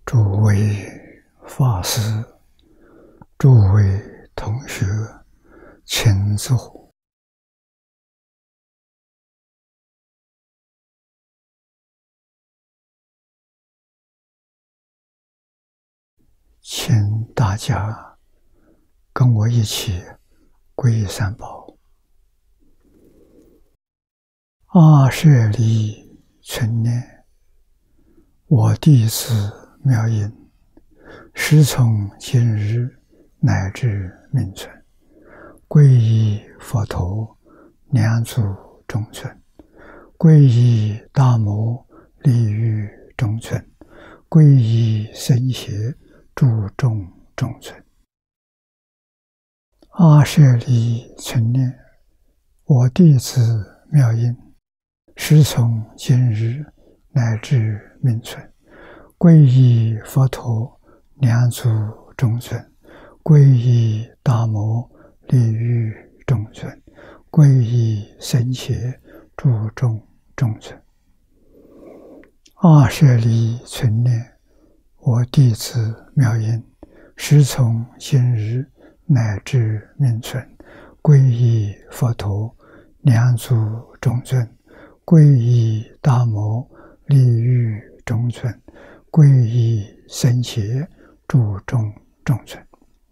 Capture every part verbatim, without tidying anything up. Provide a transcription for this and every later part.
诸位法师、诸位同学，请坐。请大家跟我一起皈依三宝。阿舍利存念，我弟子妙音，时从今日乃至命存，皈依佛陀，两足中尊；皈依大摩，利欲中尊；皈依僧伽，诸众中尊。阿舍利存念，我弟子妙音，时从今日乃至命存，皈依佛陀，两足中尊；皈依大摩，利欲中尊；皈依僧伽，诸众中尊。阿舍利存念，我弟子妙音，时从今日乃至命存，皈依佛陀，两足中尊；皈依大摩，利欲中尊；皈依僧伽，诸众中尊。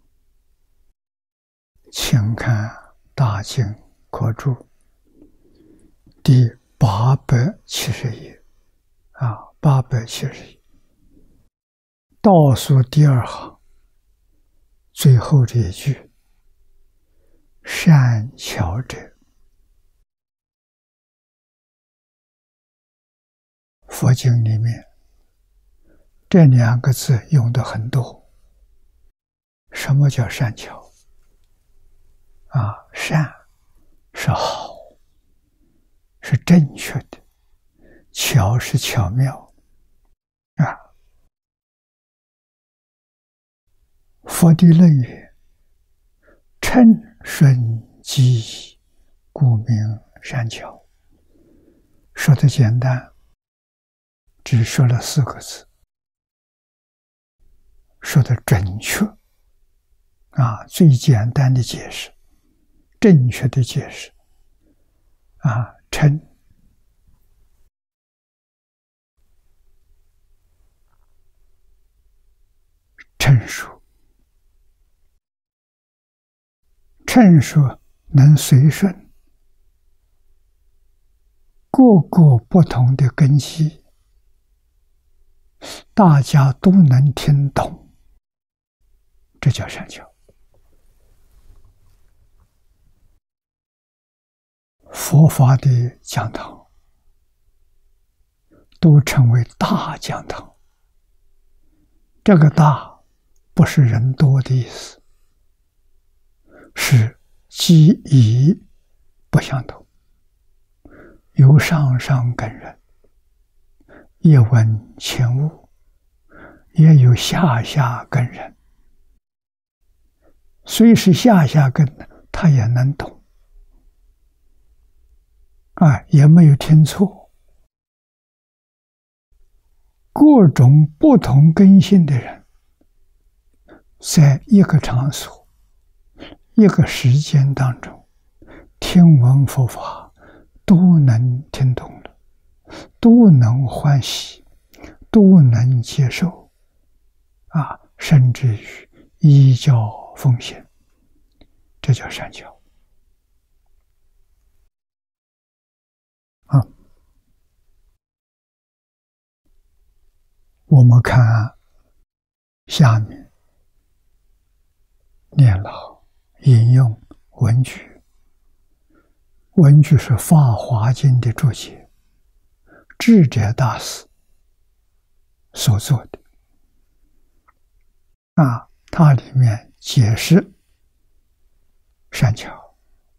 请看大经科注第八百七十页啊，八百七十页倒数第二行最后这一句：善巧者。佛经里面这两个字用的很多。什么叫善巧？啊，善是好，是正确的；巧是巧妙。啊，佛的论语：称顺机宜，故名善巧。说的简单，只说了四个字，说的准确。啊，最简单的解释，正确的解释。啊，称称说，称说能随顺各个不同的根基，大家都能听懂，这叫善巧。佛法的讲堂都称为大讲堂，这个大不是人多的意思，是机宜不相同，有上上根人，也闻前悟，也有下下根人。虽是下下根，他也能懂。啊，也没有听错。各种不同根性的人，在一个场所、一个时间当中，听闻佛法，都能听懂了，都能欢喜，都能接受，啊，甚至于依教奉行，这叫善巧。啊，我们看下面念老引用文句，文句是《法华经》的注解，智者大师所做的。啊，它里面解释善巧，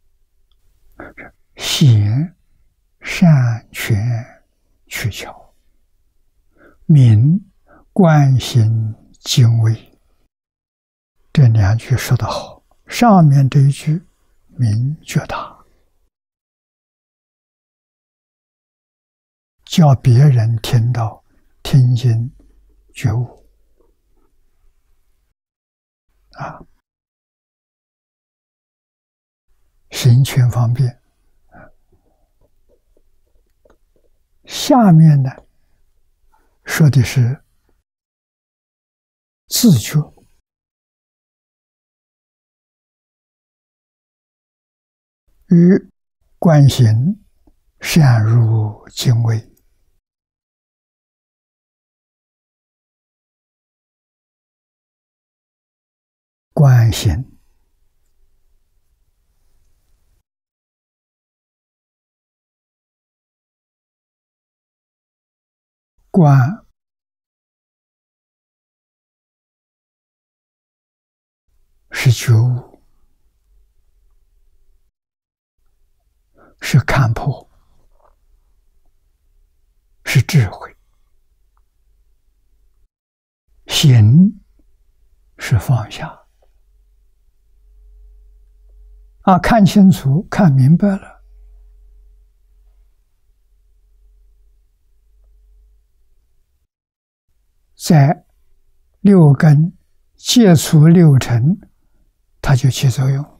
显善权取巧，明观心敬畏。这两句说得好，上面这一句明觉大，叫别人听到听经觉悟， 啊，行权方便。下面呢，说的是自觉，与观行善入敬畏。观行观是觉悟，是看破，是智慧。行是放下。啊，看清楚，看明白了，在六根接触六尘，它就起作用。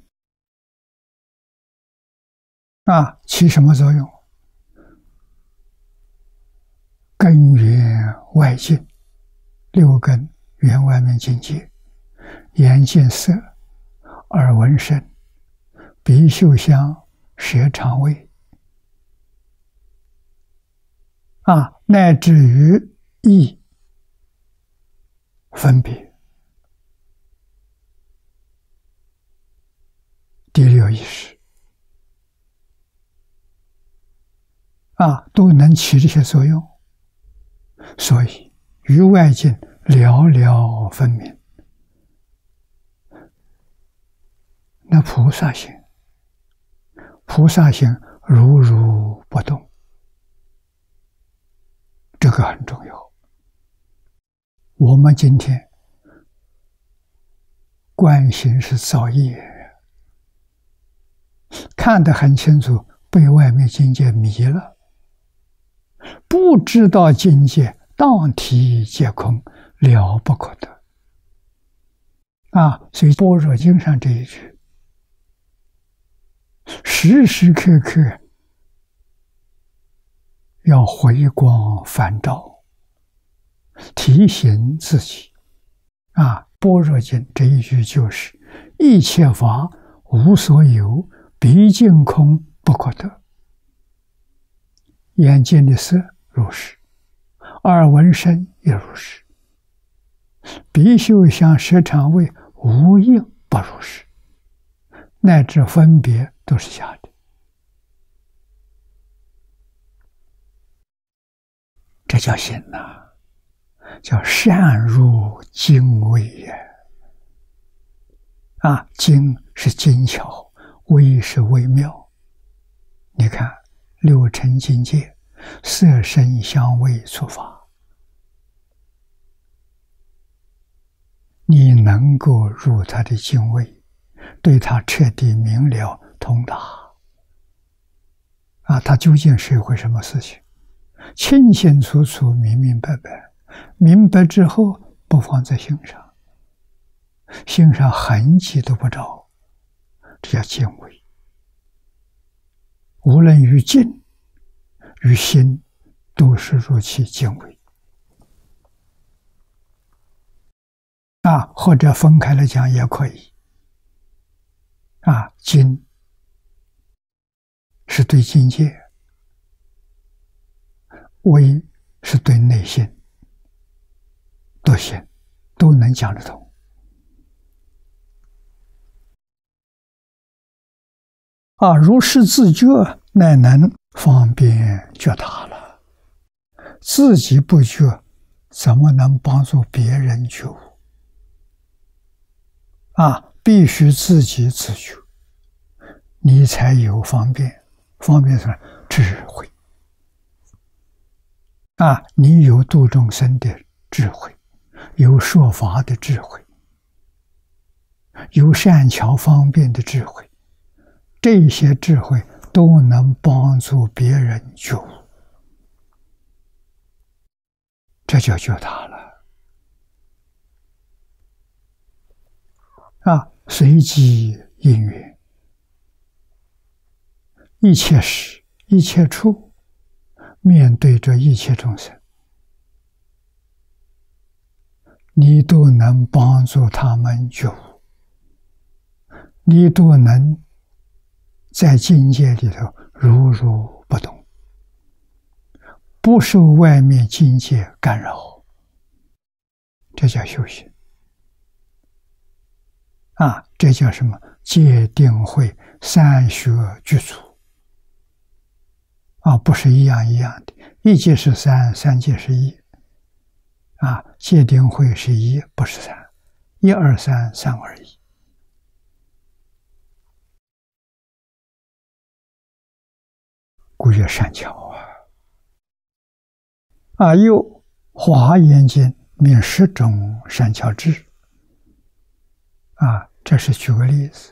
啊，起什么作用？根源外境，六根缘外面境界，眼见色，耳闻声，鼻嗅香，舌尝味，啊，乃至于意分别，第六意识，啊，都能起这些作用。所以于外境了了分明。那菩萨行，菩萨行如如不动，这个很重要。我们今天观行是造业，看得很清楚，被外面境界迷了，不知道境界当体皆空，了不可得。啊，所以般若经上这一句，时时刻刻要回光返照，提醒自己。啊，般若经这一句就是一切法无所有，毕竟空不可得。眼见的色如是，耳闻声也如是，鼻嗅香舌尝味无一不如是，乃至分别都是假的。这叫行啊，叫善入精微也。啊，精是精巧，微是微妙。你看六尘境界，色声香味触法，你能够入他的精微，对他彻底明了通达。啊，他究竟是一回什么事情？清清楚楚，明明白白。明白之后，不放在心上，心上痕迹都不着，这叫敬畏。无论于境于心，都是如其敬畏。啊，或者分开来讲也可以。啊，境是对境界，微是对内心，都行，都能讲得通。啊，如是自觉，乃能方便觉他了。自己不觉，怎么能帮助别人觉悟？啊，必须自己自觉，你才有方便。方便什么？智慧。啊，你有度众生的智慧，有说法的智慧，有善巧方便的智慧，这些智慧都能帮助别人觉悟，这就觉他了。 啊，随机因缘，一切时一切处，面对着一切众生，你都能帮助他们觉悟，你都能在境界里头如如不动，不受外面境界干扰，这叫修行啊！这叫什么？戒定慧三学具足啊，不是一样一样的，一戒是三，三戒是一啊，戒定慧是一，不是三，一二三，三二一。故曰善巧啊！啊，又《华严经》名十种善巧智啊，这是举个例子。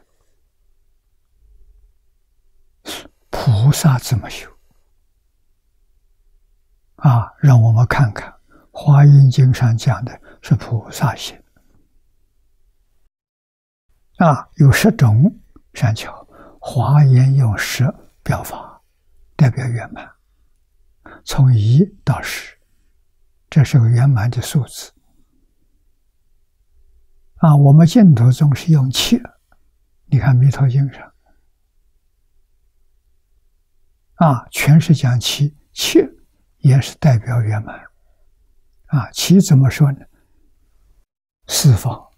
菩萨怎么修啊？让我们看看《华严经》上讲的是菩萨行啊，有十种善巧，华严用十表法，代表圆满，从一到十，这是个圆满的数字啊。我们净土宗是用七，你看《弥陀经》上啊，全是讲七，七也是代表圆满啊。七怎么说呢？四方、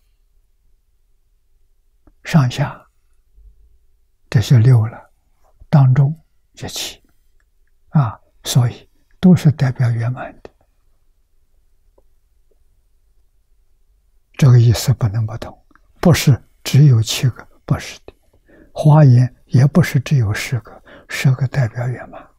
上下，这是六了，当中这七啊，所以都是代表圆满的。这个意思不能不懂，不是只有七个，不是的。华严也不是只有十个，十个代表圆满。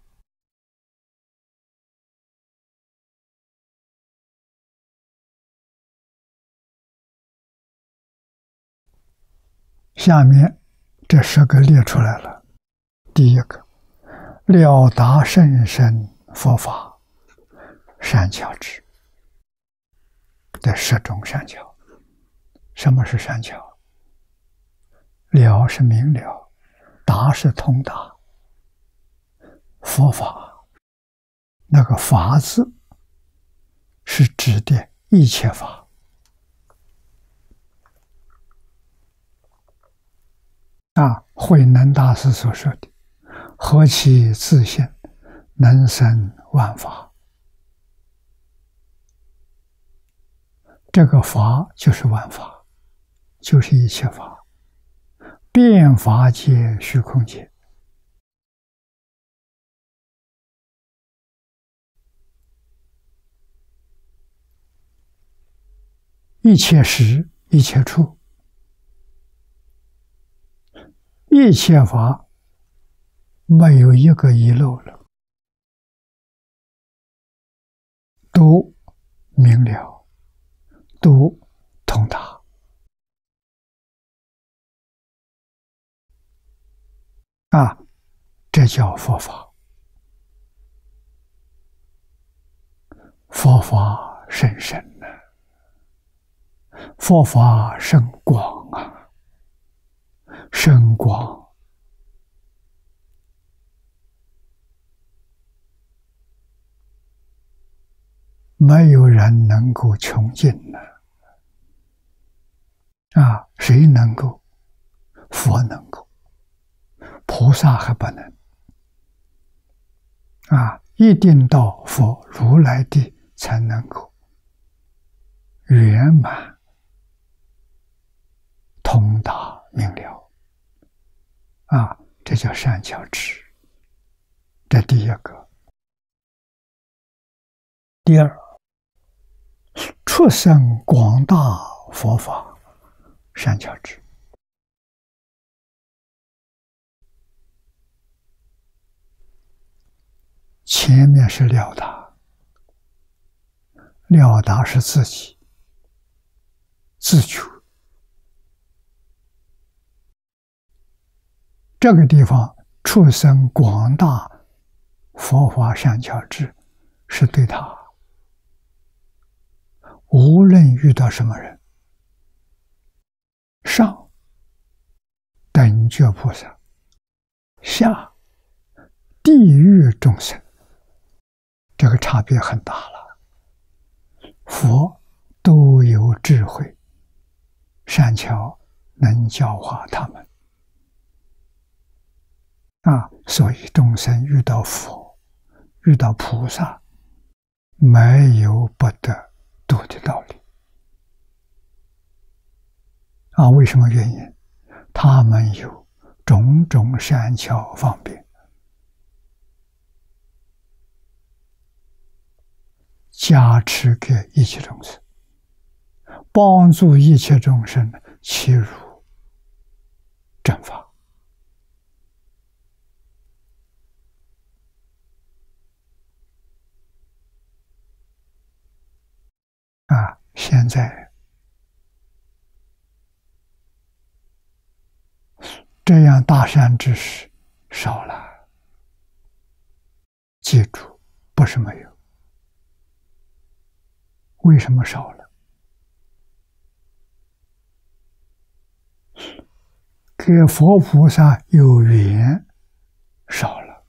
下面这十个列出来了。第一个，了达甚深佛法善巧智的十种善巧。什么是善巧？了是明了，达是通达。佛法那个法字是指的一切法啊，慧能大师所说的何其自性，能生万法。这个法就是万法，就是一切法，遍法界虚空界。一切时一切处，一切法没有一个遗漏了，都明了，都通达啊，这叫佛法。佛法甚深呢，佛法甚广啊，深广。没有人能够穷尽呢啊！谁能够？佛能够，菩萨还不能啊！一定到佛如来地才能够圆满通达明了啊！这叫善巧智，这第一个。第二，出生广大佛法善巧智。前面是了达，了达是自己自觉，这个地方出生广大佛法善巧智，是对他无论遇到什么人，上等觉菩萨，下地狱众生，这个差别很大了。佛都有智慧，善巧能教化他们啊，所以众生遇到佛、遇到菩萨，没有不得度的道理啊。为什么原因？他们有种种善巧方便，加持给一切众生，帮助一切众生切入正法啊！现在这样大善知识少了，记住，不是没有。为什么少了？跟佛菩萨有缘少了，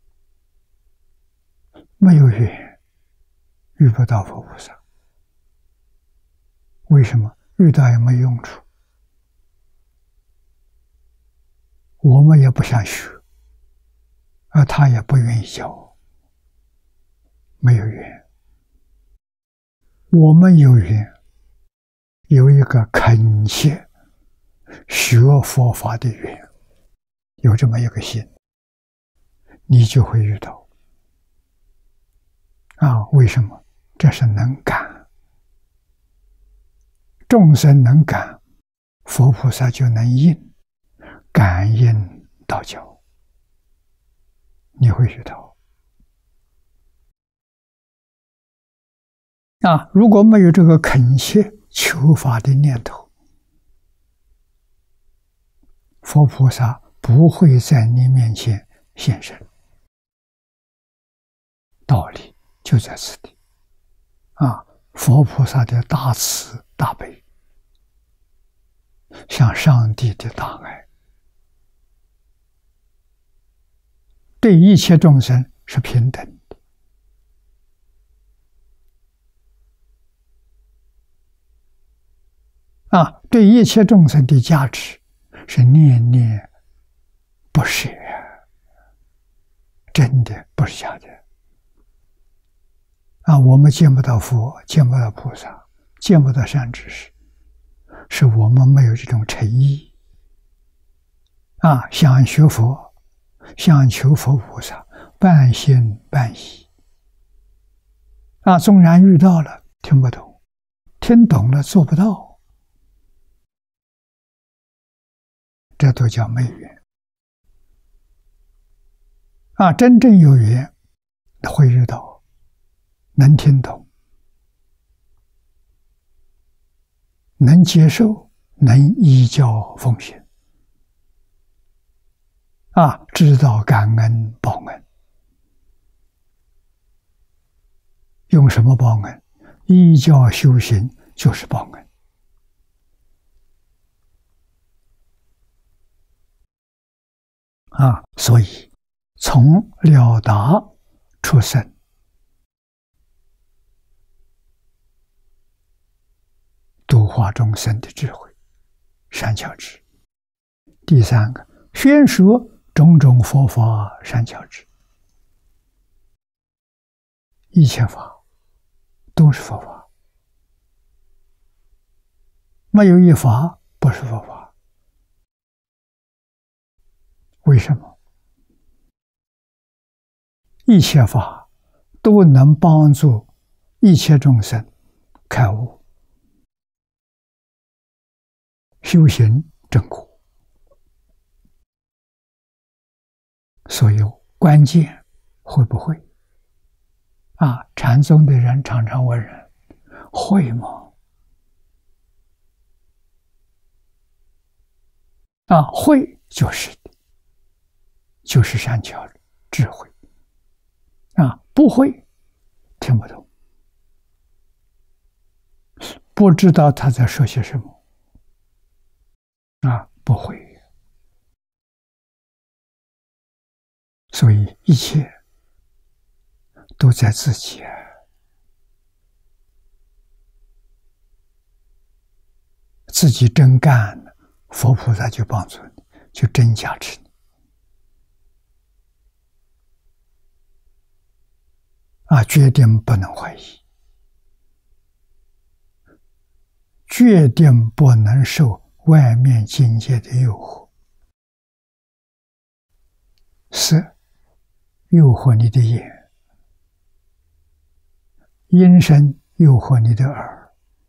没有缘遇不到佛菩萨。为什么？遇到也没用处，我们也不想学，而他也不愿意教，没有缘。我们有缘，有一个恳切学佛法的缘，有这么一个心，你就会遇到啊！为什么？这是能感，众生能感，佛菩萨就能应，感应道交，你会遇到啊！如果没有这个恳切求法的念头，佛菩萨不会在你面前现身。道理就在此地啊！佛菩萨的大慈大悲，像上帝的大爱，对一切众生是平等的啊！对一切众生的价值是念念不舍，真的不是假的啊！我们见不到佛，见不到菩萨，见不到善知识，是我们没有这种诚意啊！想学佛，想求佛菩萨，半信半疑啊！纵然遇到了，听不懂，听懂了做不到，这都叫没缘啊！真正有缘，会遇到，能听懂，能接受，能依教奉行啊！知道感恩报恩，用什么报恩？依教修行就是报恩啊！所以从了达出生，度化众生的智慧，善巧智。第三个，宣说种种佛法善巧智，一切法都是佛法，没有一法不是佛法。为什么？一切法都能帮助一切众生开悟、修行正果。所以关键会不会啊？禅宗的人常常问人：会吗？啊，会就是的，就是善巧智慧啊，不会听不懂，不知道他在说些什么啊，不会所以一切都在自己啊。自己真干，佛菩萨就帮助你，就真加持你。啊，决定不能怀疑，决定不能受外面境界的诱惑。色诱惑你的眼，音声诱惑你的耳，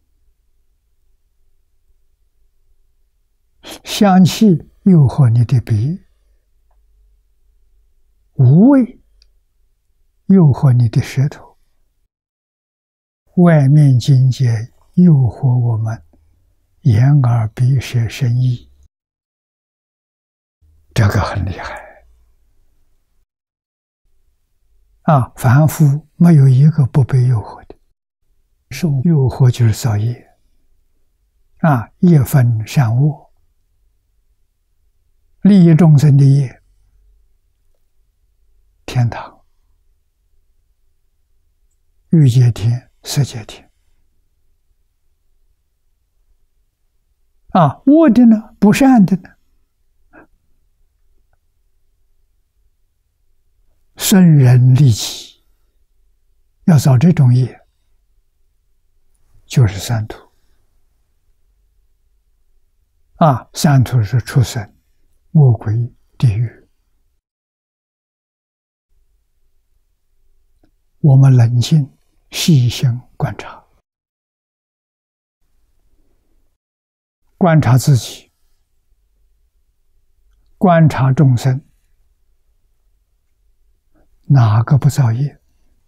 香气诱惑你的鼻，无味诱惑你的舌头，外面境界诱惑我们眼耳鼻舌身意，这个很厉害啊！凡夫没有一个不被诱惑的，受诱惑就是造业啊，业分善恶，利益众生的业，天堂、欲界天、色界天啊，恶的呢，不善的呢，生人利己，要造这种业，就是三途啊，三途是畜生、恶鬼、地狱。我们冷静细心观察，观察自己，观察众生，哪个不造业？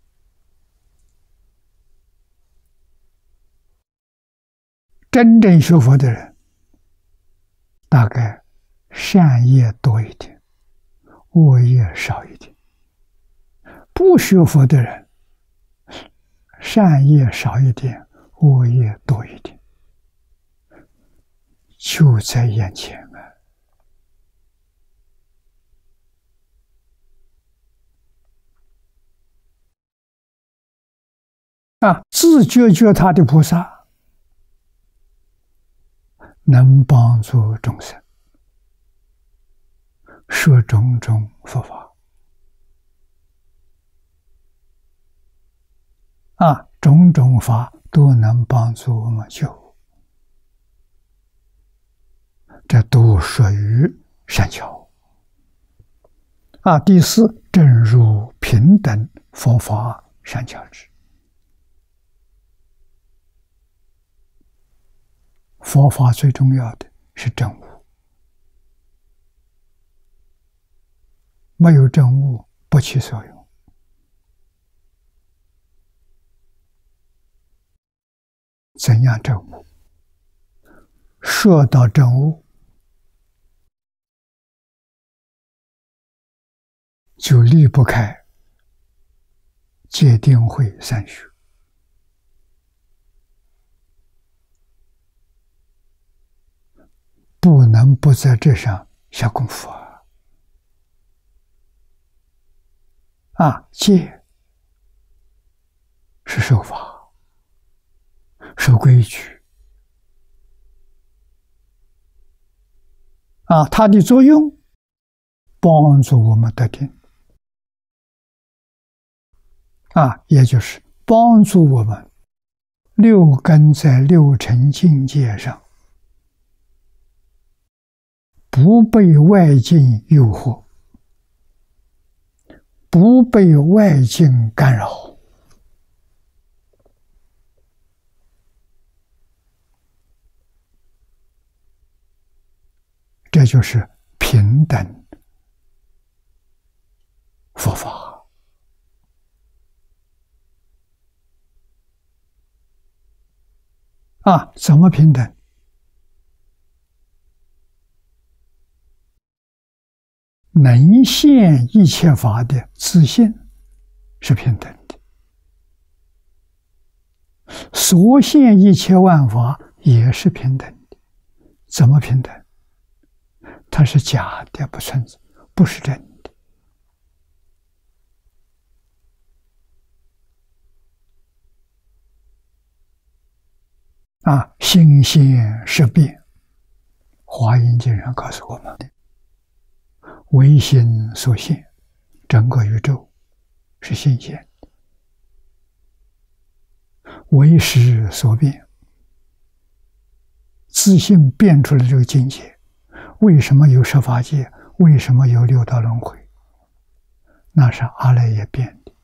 真正学佛的人，大概善业多一点，恶业少一点。不学佛的人，善业少一点，恶业多一点，就在眼前啊！啊，自觉觉他的菩萨能帮助众生说种种佛法啊，种种法都能帮助我们觉悟，这都属于善巧啊。第四，正入平等佛法善巧智。佛法最重要的是证悟，没有证悟不起作用。怎样证悟？说到证悟，就离不开戒定慧三学。不能不在这上下功夫啊！啊，戒是守法、守规矩啊，它的作用帮助我们得定啊，也就是帮助我们六根在六尘境界上不被外境诱惑，不被外境干扰。这就是平等佛法啊！怎么平等？能现一切法的自信是平等的，所现一切万法也是平等的。怎么平等？它是假的，不存在，不是真的。 啊，心现识变，华严经上告诉我们的，唯心所现，整个宇宙是心现的，唯识所变，自性变出了这个境界。为什么有十法界？为什么有六道轮回？那是阿赖耶变的。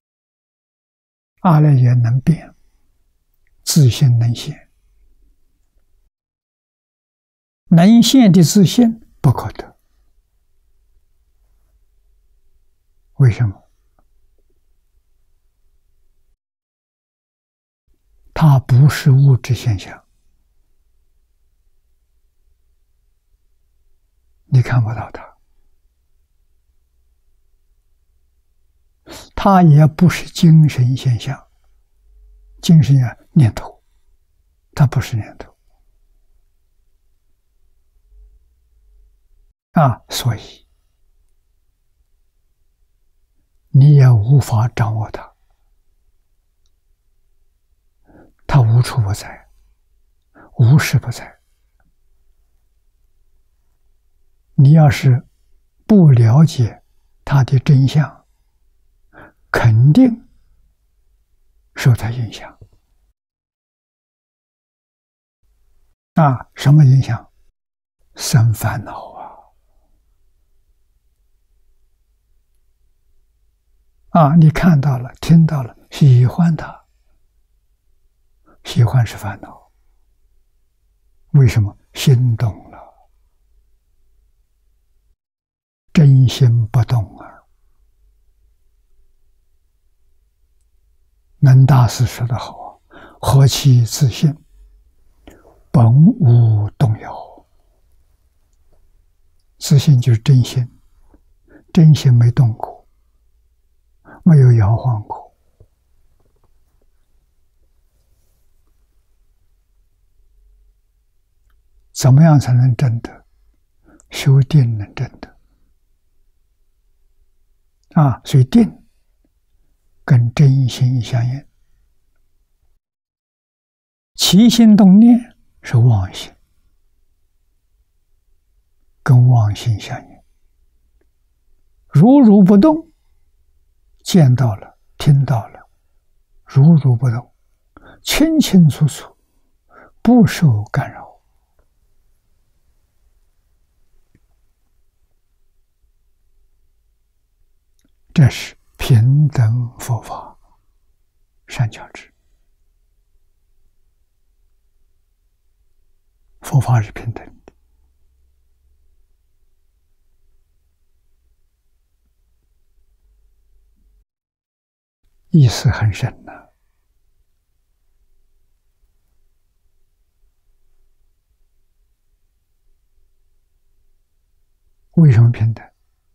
阿赖耶能变，自性能现。能现的自性不可得，为什么？它不是物质现象，你看不到它，它也不是精神现象，精神呀念头，它不是念头。啊，所以你也无法掌握它，它无处不在，无时不在。你要是不了解它的真相，肯定受它影响。啊，什么影响？生烦恼啊！啊，你看到了，听到了，喜欢它，喜欢是烦恼。为什么？心动了，真心不动啊。能大师说得好啊，何其自信，本无动摇。自信就是真心，真心没动过，没有摇晃过。怎么样才能证得？修定能证得。啊，所以定跟真心相应，起心动念是妄心，跟妄心相应。如如不动，见到了，听到了，如如不动，清清楚楚，不受干扰。这是平等佛法善巧智。佛法是平等的，意思很深呐、啊。为什么平等？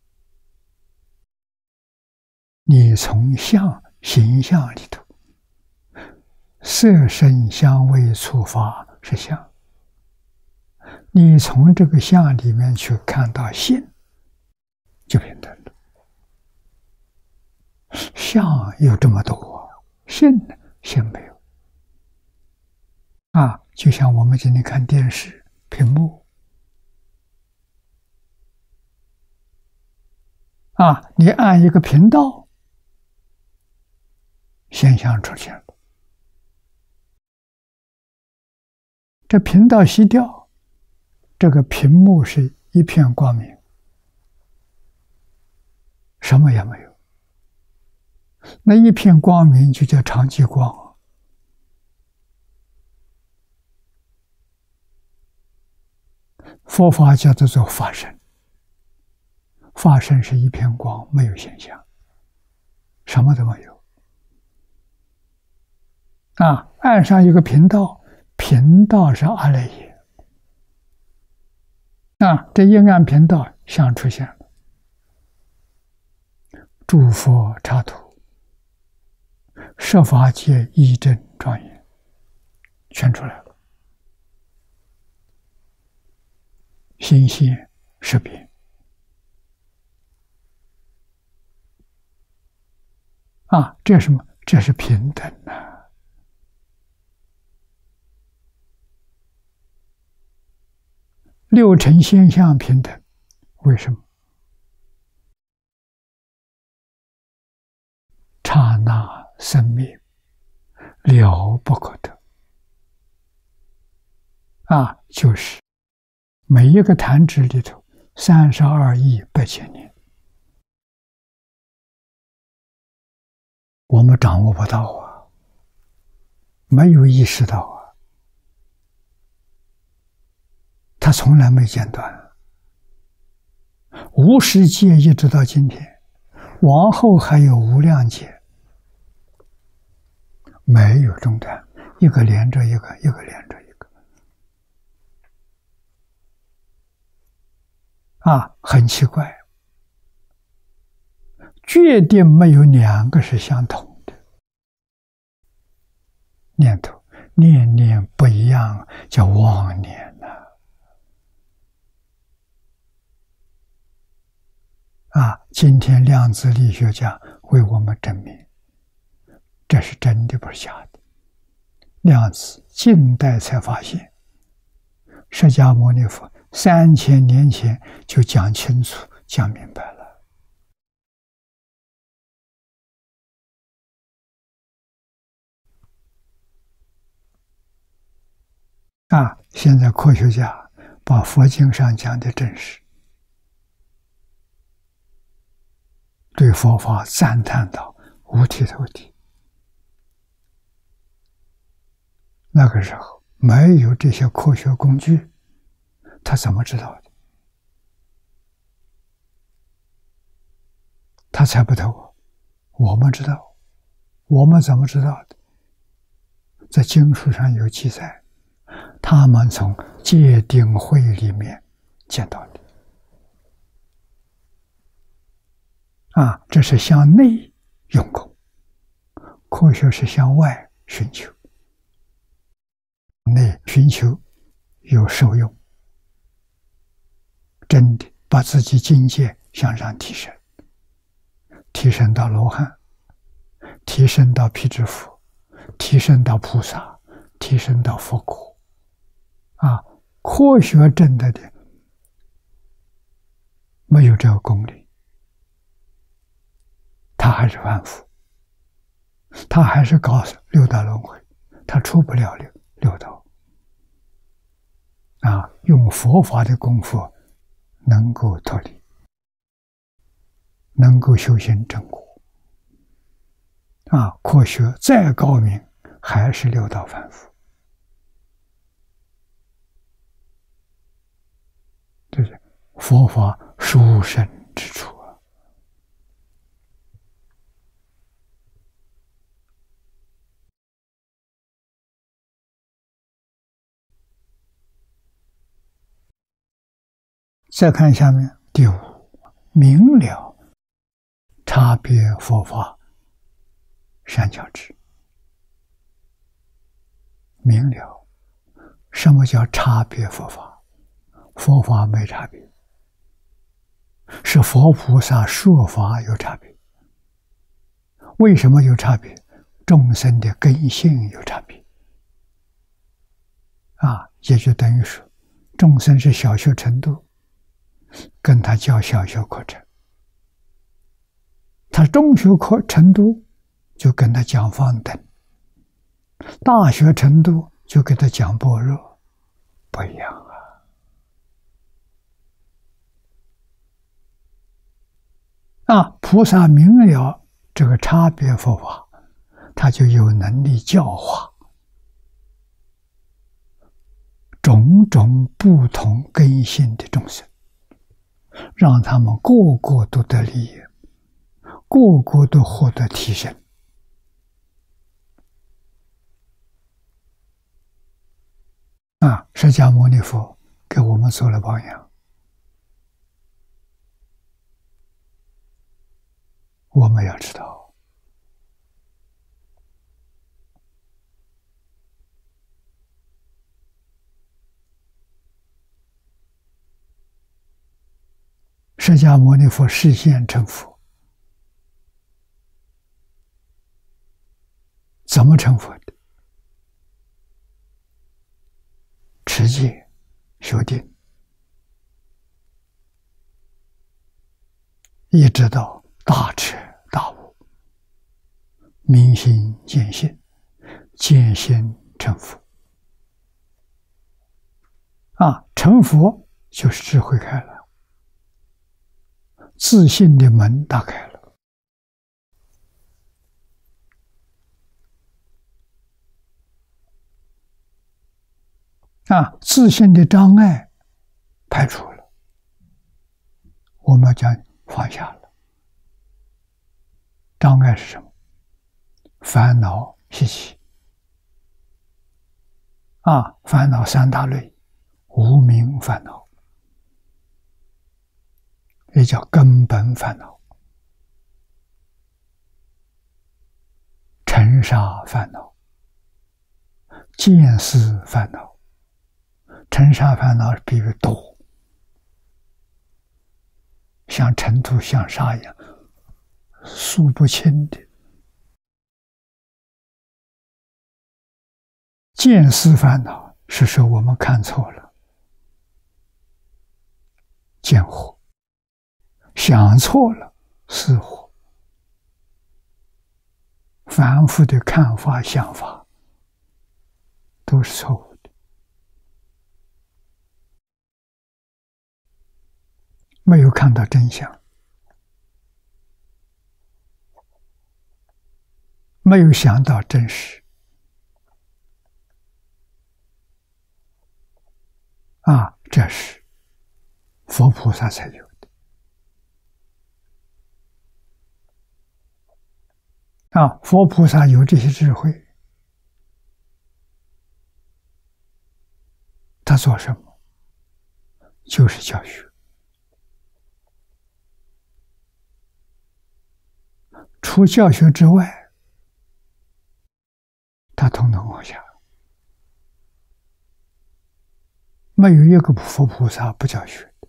你从相形象里头，色声香味触法是相，你从这个相里面去看到性，就平等了。相有这么多，性呢？性没有。啊，就像我们今天看电视屏幕，啊，你按一个频道，现象出现了，这频道熄掉，这个屏幕是一片光明，什么也没有。那一片光明就叫常寂光。佛法叫做法身，法身是一片光，没有现象，什么都没有。啊，按上一个频道，频道是阿赖耶。啊，这一按频道，相出现了，诸佛刹土，设法界一真庄严，全出来了。心现识变。啊，这是什么？这是平等啊。 六尘现象平等，为什么？刹那生灭，了不可得啊！就是每一个弹指里头，三十二亿八千年，我们掌握不到啊，没有意识到啊，它从来没间断，无始界一直到今天，往后还有无量劫。没有中断，一个连着一个，一个连着一个，啊，很奇怪，决定没有两个是相同的念头，念念不一样，叫妄念呐、啊。啊，今天量子力学家为我们证明。这是真的，不是假的。量子近代才发现，释迦牟尼佛三千年前就讲清楚、讲明白了。啊，现在科学家把佛经上讲的真实，对佛法赞叹到五体投地。那个时候没有这些科学工具，他怎么知道的？他猜不透，我们知道，我们怎么知道的？在经书上有记载，他们从戒定慧里面见到的。啊，这是向内用功，科学是向外寻求。内寻求有受用，真的把自己境界向上提升，提升到罗汉，提升到辟支佛，提升到菩萨，提升到佛果。啊，科学证得的没有这个功力，他还是凡夫，他还是搞六道轮回，他出不了六六道。啊，用佛法的功夫能够脱离，能够修行正果。啊，科学再高明，还是六道凡夫。这是佛法殊胜之处啊！再看下面第五，明了差别佛法三角支。明了，什么叫差别佛法？佛法没差别，是佛菩萨说法有差别。为什么有差别？众生的根性有差别。啊，也就等于说，众生是小学程度，跟他教小学课程；他中学课程度，就跟他讲方等；大学程度就给他讲般若，不一样啊！啊，菩萨明了这个差别佛法，他就有能力教化种种不同根性的众生，让他们个个都得利益，个个都获得提升。啊，释迦牟尼佛给我们做了榜样，我们要知道，释迦牟尼佛示现成佛，怎么成佛的？持戒、修定、 一直到大彻大悟，明心见性，见性成佛。啊，成佛就是智慧开了，自信的门打开了。啊，自信的障碍排除了，我们要讲放下了。障碍是什么？烦恼习气。啊，烦恼三大类：无明烦恼，也叫根本烦恼；尘沙烦恼；见思烦恼。尘沙烦恼比喻多，像尘土像沙一样数不清的。见思烦恼是说我们看错了，见惑；想错了，思惑。反复的看法想法都是错误的，没有看到真相，没有想到真实。啊，这是佛菩萨才有的。啊，佛菩萨有这些智慧，他做什么？就是教学。除教学之外，他统统放下。没有一个佛菩萨不教学的。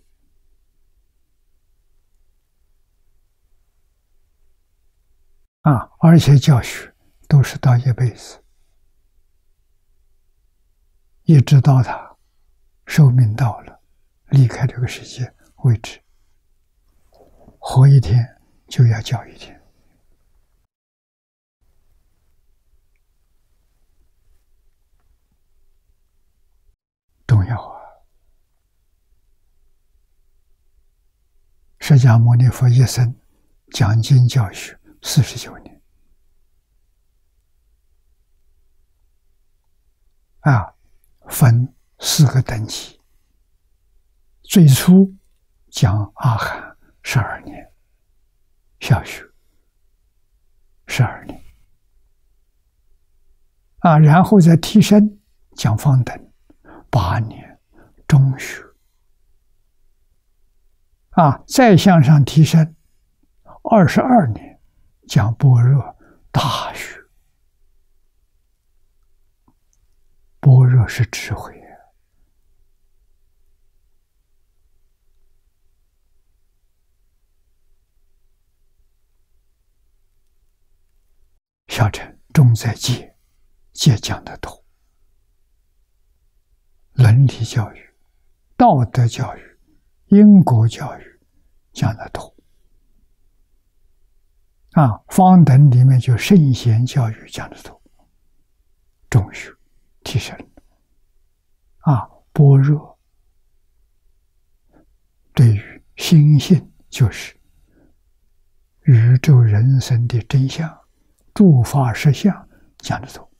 啊，而且教学都是到一辈子，一直到他寿命到了，离开这个世界为止。活一天就要教一天。重要啊！释迦牟尼佛一生讲经教学四十九年，啊，分四个等级。最初讲阿含十二年，小学十二年，啊，然后再提升讲方等八年，中学。啊，再向上提升，二十二年讲般若大学。般若是智慧，小乘重在戒，戒讲得多，伦理教育、道德教育、因果教育讲得多。啊，方等里面就圣贤教育讲得多，中学提升。啊，般若对于心性就是宇宙人生的真相、诸法实相讲得多。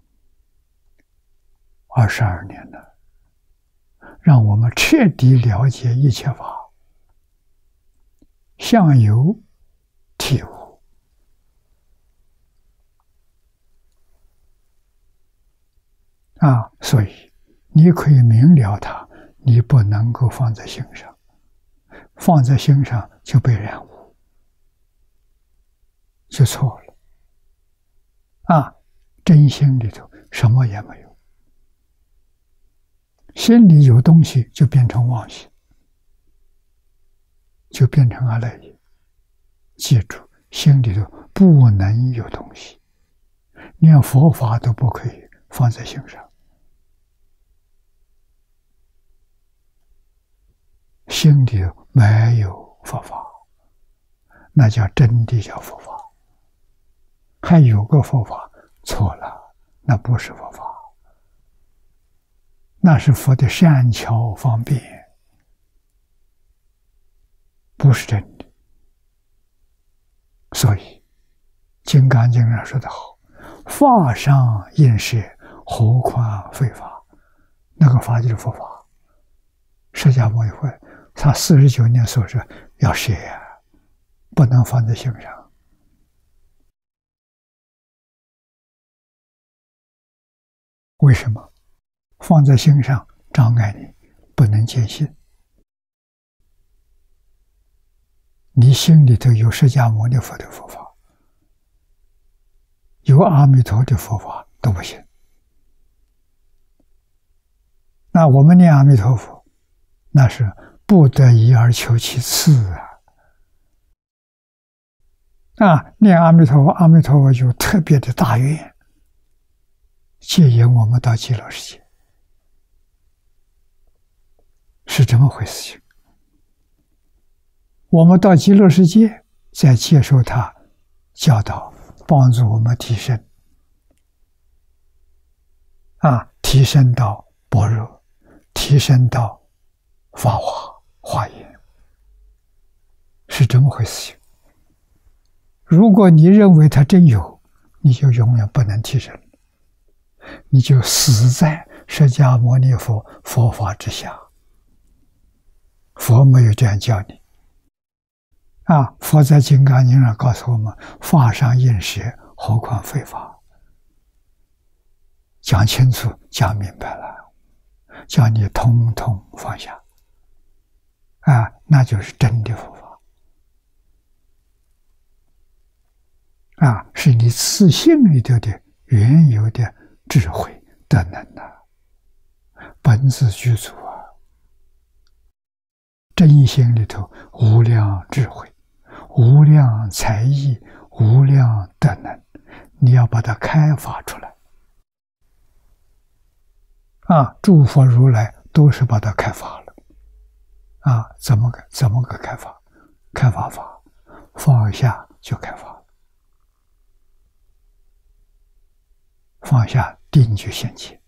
二十二年了，让我们彻底了解一切法，相由体悟。啊，所以你可以明了它，你不能够放在心上，放在心上就被染污，就错了。啊，真心里头什么也没有，心里有东西就变成妄心，就变成阿赖耶。记住，心里头不能有东西，连佛法都不可以放在心上。心里没有佛法， 那叫真的叫佛法。还有个佛法，错了，那不是佛法，那是佛的善巧方便，不是真的。所以《金刚经》上说得好：“法上应舍，何况非法。”那个法就是佛法。释迦牟尼佛他四十九年所说要舍呀，不能放在心上。为什么？放在心上障碍你，不能见性。你心里头有释迦牟尼佛的佛法，有阿弥陀的佛法都不行。那我们念阿弥陀佛，那是不得已而求其次啊！啊，念阿弥陀佛，阿弥陀佛有特别的大愿，接引我们到极乐世界，是这么回事情。我们到极乐世界，再接受他教导，帮助我们提升，啊，提升到般若，提升到法华、华严，是这么回事情。如果你认为他真有，你就永远不能提升，你就死在释迦牟尼佛佛法之下。佛没有这样教你。啊，佛在《金刚经》上告诉我们：“法上应舍，何况非法。”讲清楚，讲明白了，叫你通通放下。啊，那就是真的佛法。啊，是你自信里头的原有的智慧德能啊，本自具足啊，真心里头无量智慧。无量才艺，无量德能，你要把它开发出来。啊，诸佛如来都是把它开发了。啊，怎么个怎么个开发？开发法，放下就开发了，放下定就现前。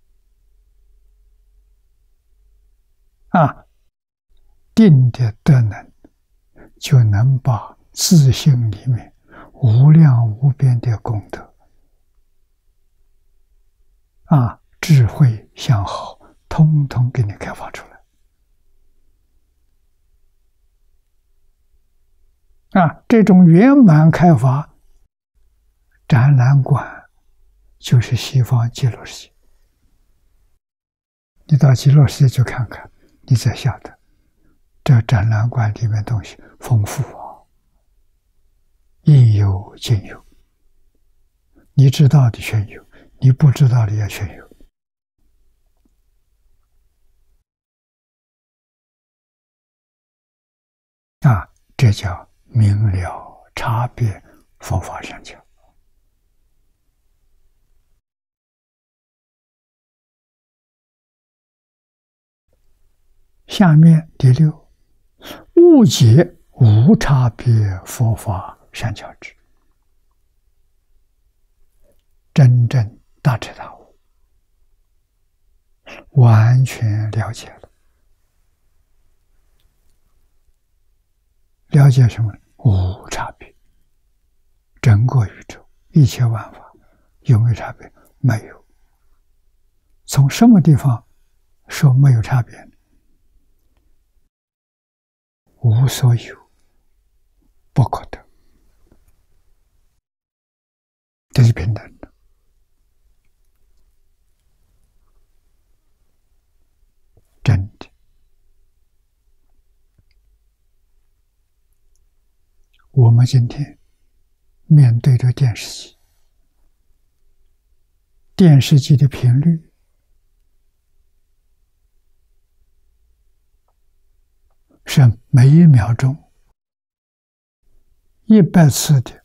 啊，定的德能。就能把自性里面无量无边的功德啊、智慧相好，通通给你开发出来。啊，这种圆满开发，展览馆就是西方极乐世界。你到极乐世界去看看，你才晓得。这展览馆里面东西丰富啊，应有尽有，你知道的全有，你不知道的也全有。啊，这叫明了差别佛法上讲。下面第六。误解无差别佛法善巧智，真正大彻大悟，完全了解了。了解什么？无差别。整个宇宙一切万法有没有差别？没有。从什么地方说没有差别呢？无所有，不可得，这是平等的。真的，我们今天面对着电视机，电视机的频率是每一秒钟一百次的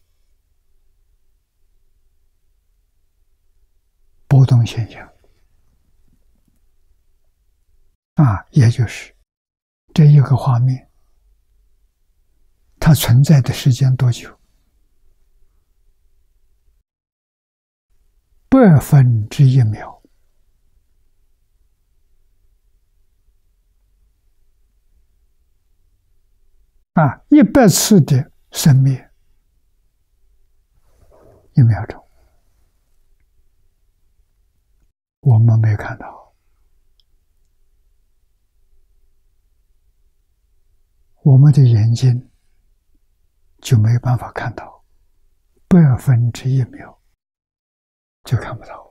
波动现象啊，也就是这一个画面， 它存在的时间多久？百分之一秒。啊，一百次的生灭，一秒钟，我们没看到，我们的眼睛就没办法看到，百分之一秒就看不到。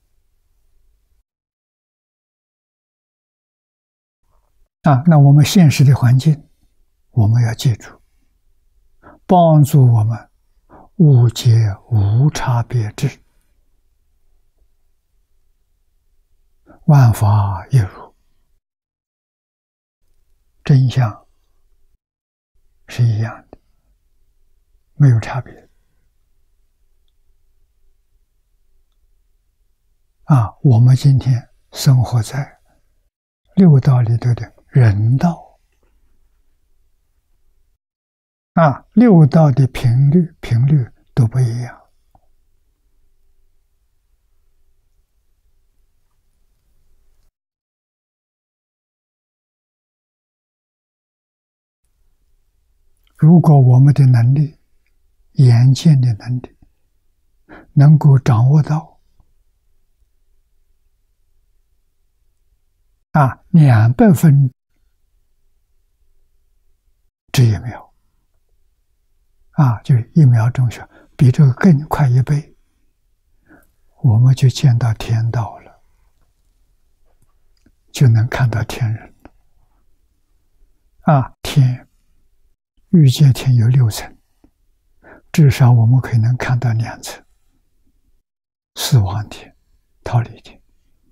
啊，那我们现实的环境，我们要记住，帮助我们误解无差别智，万法一如，真相是一样的，没有差别。啊，我们今天生活在六道里头的人道，啊，六道的频率频率都不一样。如果我们的能力，眼见的能力，能够掌握到啊两百分之一秒，啊，就是一秒钟是比这个更快一倍，我们就见到天道了，就能看到天人了。啊，天，欲界天有六层，至少我们可以能看到两层，四王天、忉利天。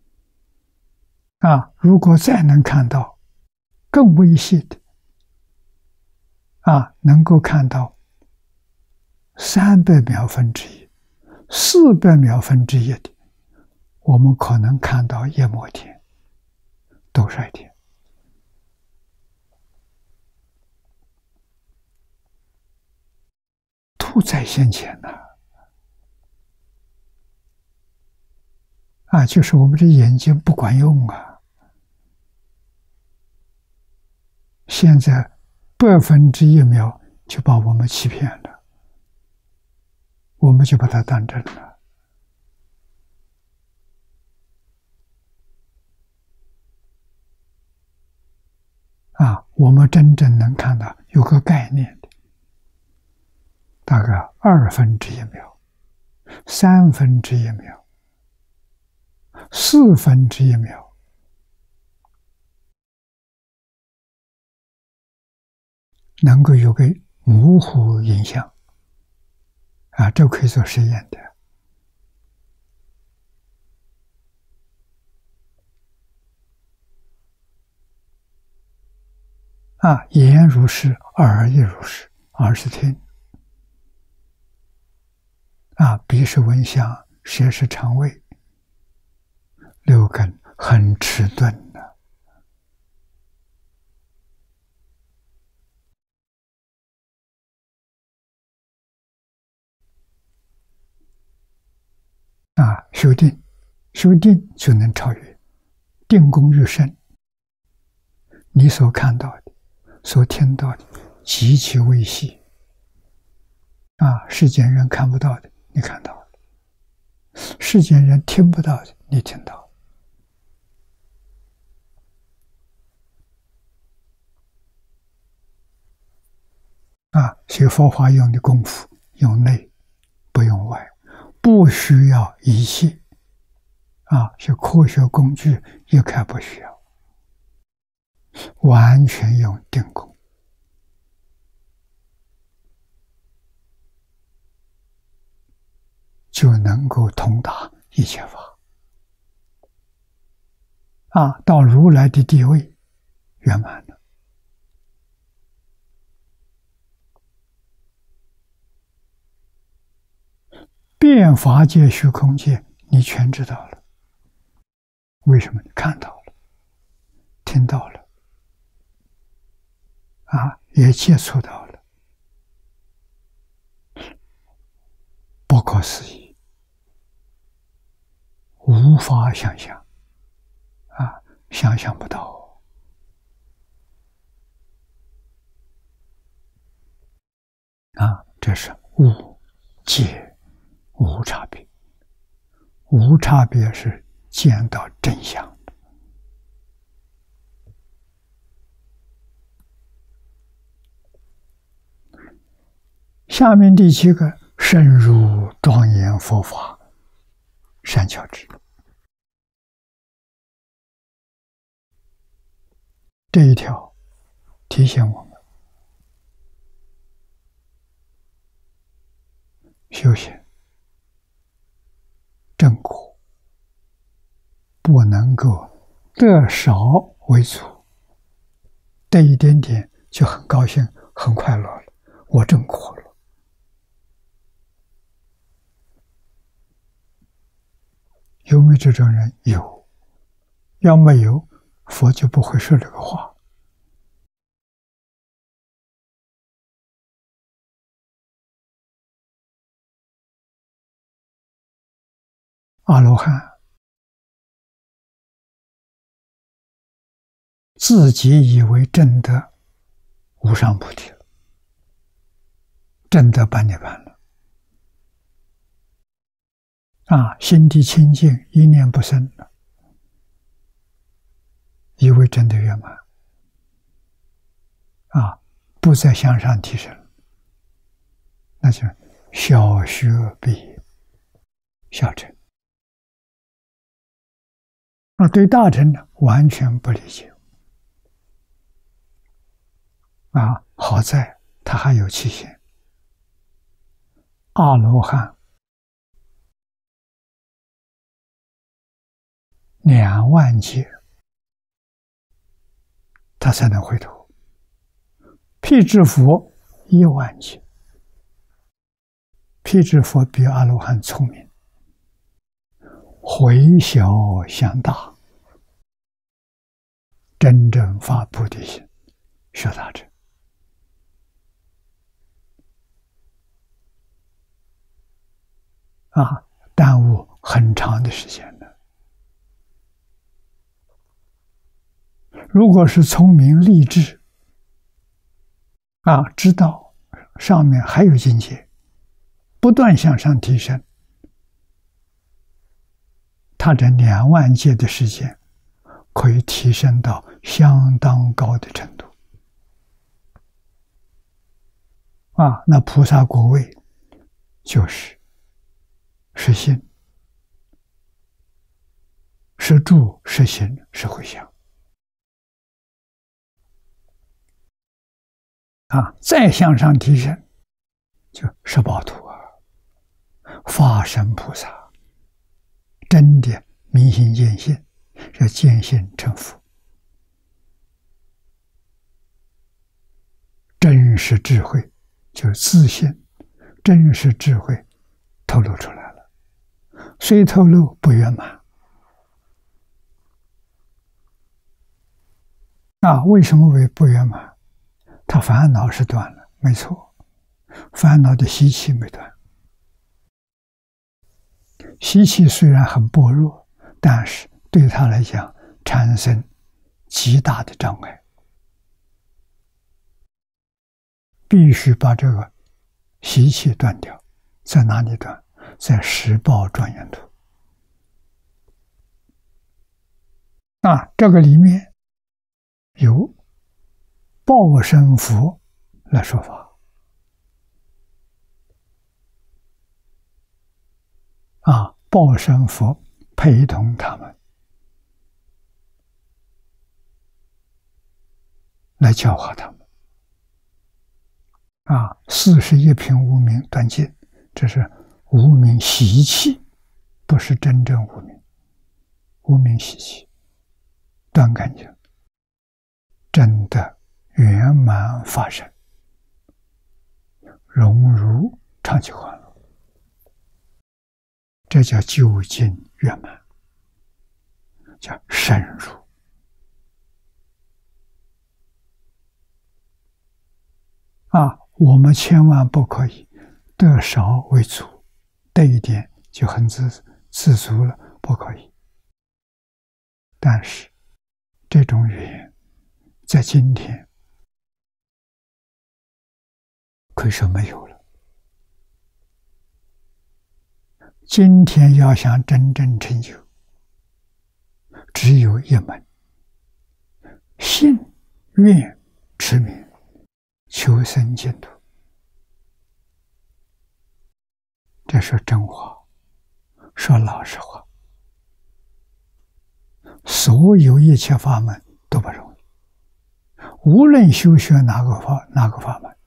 啊，如果再能看到更微细的，啊，能够看到三百秒分之一、四百秒分之一的，我们可能看到夜摩天、兜率天。都在现前呢。啊，就是我们这眼睛不管用啊！现在百分之一秒就把我们欺骗了，我们就把它当真了。啊，我们真正能看到有个概念的，大概二分之一秒、三分之一秒、四分之一秒，能够有个模糊影像，啊，这可以做实验的。啊，言如是，耳亦如是，耳是听，啊，鼻是闻香，舌是尝味，六根很迟钝的。啊，修定，修定就能超越，定功愈深，你所看到的、所听到的极其微细，啊，世间人看不到的，你看到了；世间人听不到的，你听到了。啊，学佛法用的功夫，用内，不用外，不需要仪器，啊，学科学工具一概不需要，完全用定功，就能够通达一切法，啊，到如来的地位圆满了。遍法界、虚空界，你全知道了。为什么？你看到了，听到了，啊，也接触到了， 不可思议，无法想象啊，想象不到啊！这是无界无差别，无差别是见到真相。下面第七个，深入庄严佛法善巧智，这一条提醒我们修行正果不能够得少为主，得一点点就很高兴很快乐了，我正果了。有没有这种人？有。要没有，佛就不会说这个话。阿罗汉自己以为证得无上菩提了，证得般涅槃了。啊，心地清净，一念不生了，以为真的圆满，啊，不再向上提升，那就小学毕业，小乘。那对大乘呢，完全不理解。啊，好在他还有期限，阿罗汉两万劫，他才能回头。辟支佛一万劫，辟支佛比阿罗汉聪明，回小向大，真正发菩提心，学大乘。啊，耽误很长的时间了。如果是聪明励志，啊，知道上面还有境界，不断向上提升，他这两万劫的时间可以提升到相当高的程度。啊，那菩萨果位就是是心，是住，是行，是回向。啊，再向上提升，就十宝图啊，法身菩萨，真的明心见性，要见性成佛，真实智慧就是自信，真实智慧透露出来了，虽透露不圆满。啊，为什么为不圆满？他烦恼是断了，没错，烦恼的习气没断。习气虽然很薄弱，但是对他来讲产生极大的障碍，必须把这个习气断掉。在哪里断？在十报庄严图。啊，这个里面有报身佛来说法。啊，报身佛陪同他们来教化他们。啊，四十一品无明断尽，这是无明习气，不是真正无明。无明习气断干净，真的圆满发生，融入常寂欢乐，这叫究竟圆满，叫深入。啊，我们千万不可以得少为主， 这一点就很知知足了，不可以。但是这种语言在今天可以说没有了。今天要想真正成就，只有一门：信愿持名，求生净土。这说真话，说老实话。所有一切法门都不容易，无论修学哪个法哪个法门，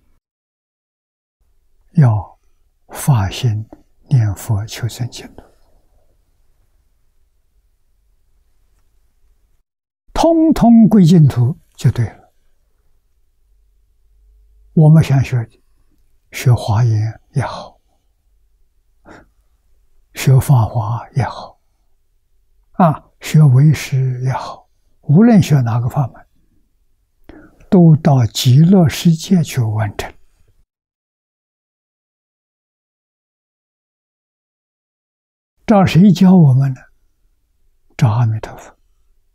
要发心念佛求生净土，通通归净土就对了。我们想学学华严也好，学法华也好，啊，学唯识也好，无论学哪个法门，都到极乐世界去完成。找谁教我们呢？找阿弥陀佛。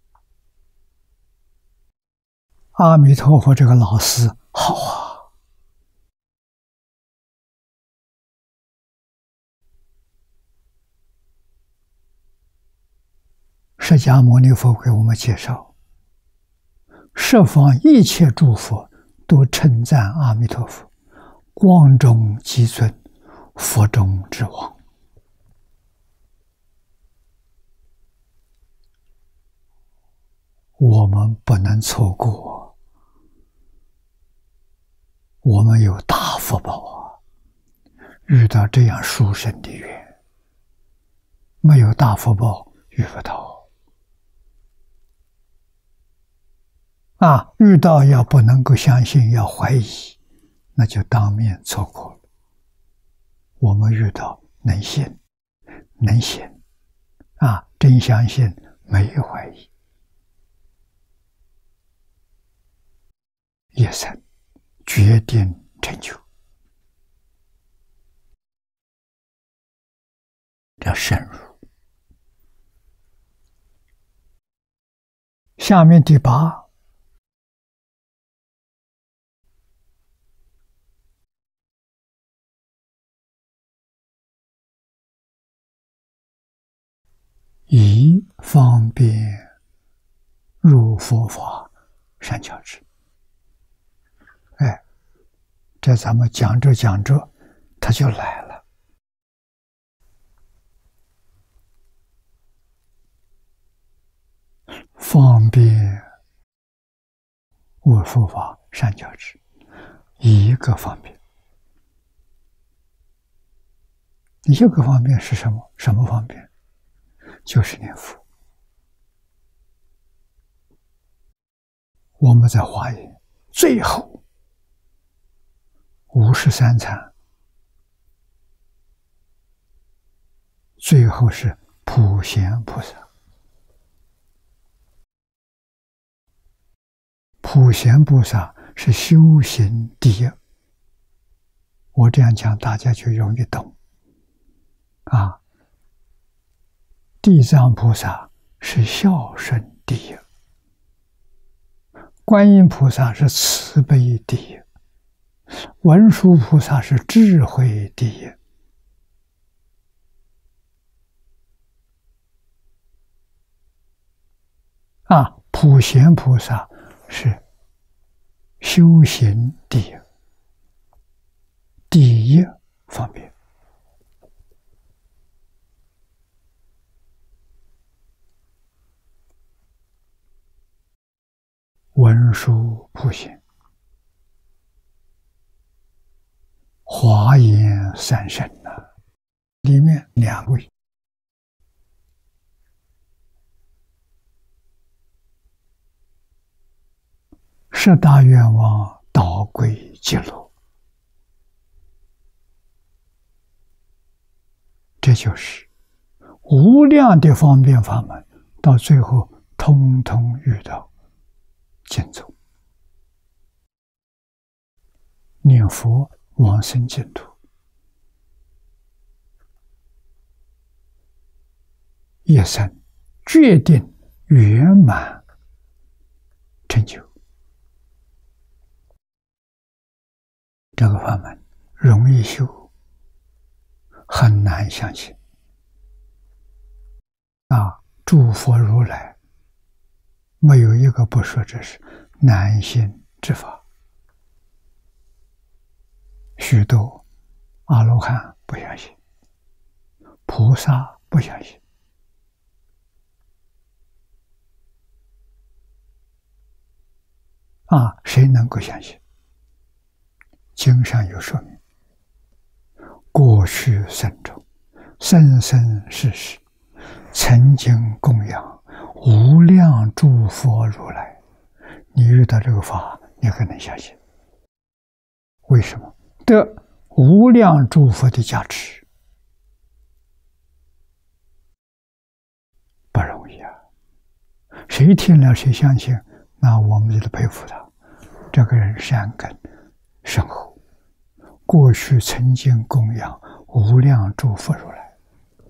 阿弥陀佛这个老师好啊，释迦牟尼佛给我们介绍，十方一切诸佛都称赞阿弥陀佛，光中极尊，佛中之王。我们不能错过，我们有大福报啊！遇到这样殊胜的缘，没有大福报遇不到啊！遇到要不能够相信，要怀疑，那就当面错过了。我们遇到能信，能行啊，真相信，没有怀疑。一生决定成就，要深入。下面第八，以方便入佛法善巧智。哎，这咱们讲着讲着，他就来了。方便入佛法善巧智，一个方便。一个方便是什么？什么方便？就是念佛。我们在华严最后五十三参，最后是普贤菩萨。普贤菩萨是修行第一，我这样讲大家就容易懂啊。地藏菩萨是孝顺第一，观音菩萨是慈悲第一，文殊菩萨是智慧第一。啊，普贤菩萨是修行第一，第一方面。文殊普贤，华严三圣啊，里面两位。十大愿望导归极乐，这就是无量的方便法门，到最后通通遇到净土，念佛往生净土。 一生决定圆满成就。这个法门容易修，很难相信啊！诸佛如来没有一个不说这是难行之法。许多阿罗汉不相信，菩萨不相信，啊，谁能够相信？经上有说明，过去生中，生生世世，曾经供养无量诸佛如来。你遇到这个法，你可能相信。为什么？得无量诸佛的加持，不容易啊！谁听了谁相信，那我们就得佩服他。这个人善根深厚，过去曾经供养无量诸佛如来，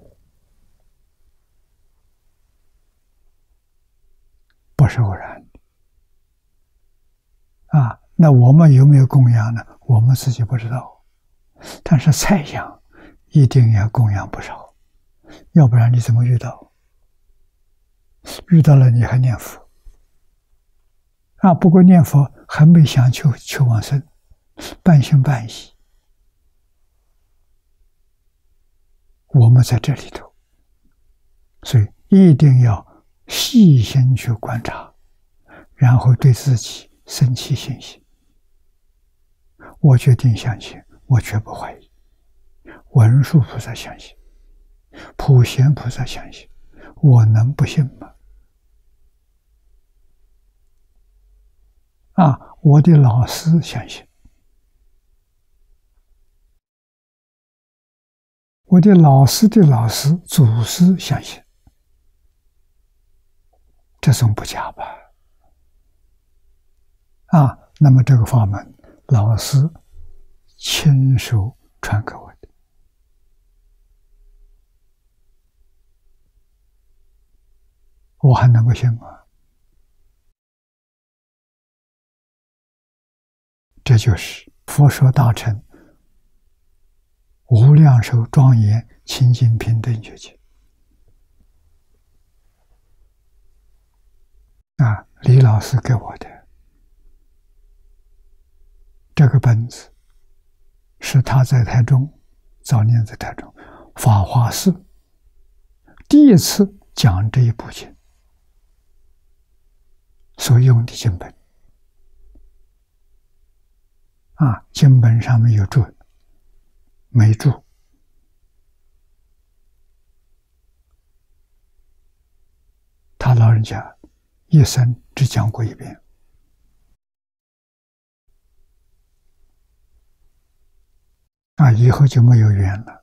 不是偶然的啊！那我们有没有供养呢？我们自己不知道，但是猜想一定要供养不少，要不然你怎么遇到？遇到了你还念佛啊？不过念佛还没想求求往生，半信半疑。我们在这里头，所以一定要细心去观察，然后对自己生起信心。我决定相信，我绝不怀疑。文殊菩萨相信，普贤菩萨相信，我能不信吗？啊，我的老师相信，我的老师的老师祖师相信，这总不假吧？啊，那么这个法门，老师亲手传给我的，我还能不信吗？这就是佛说大乘无量寿庄严清净平等觉境啊！李老师给我的这个本子，是他在台中早年在台中法华寺第一次讲这一部经所用的经本啊，经本上面有注没注，他老人家一生只讲过一遍啊，以后就没有缘了。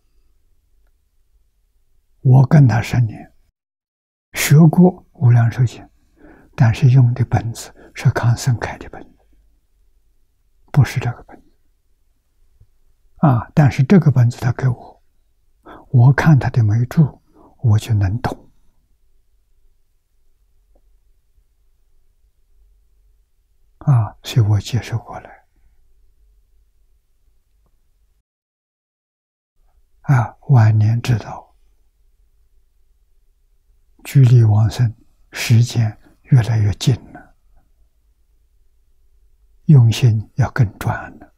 我跟他十年，学过无量寿经，但是用的本子是康生开的本子，不是这个本子啊。但是这个本子他给我，我看他的眉注，我就能懂啊，所以我接受过来。啊，晚年知道，距离往生时间越来越近了，用心要更专了，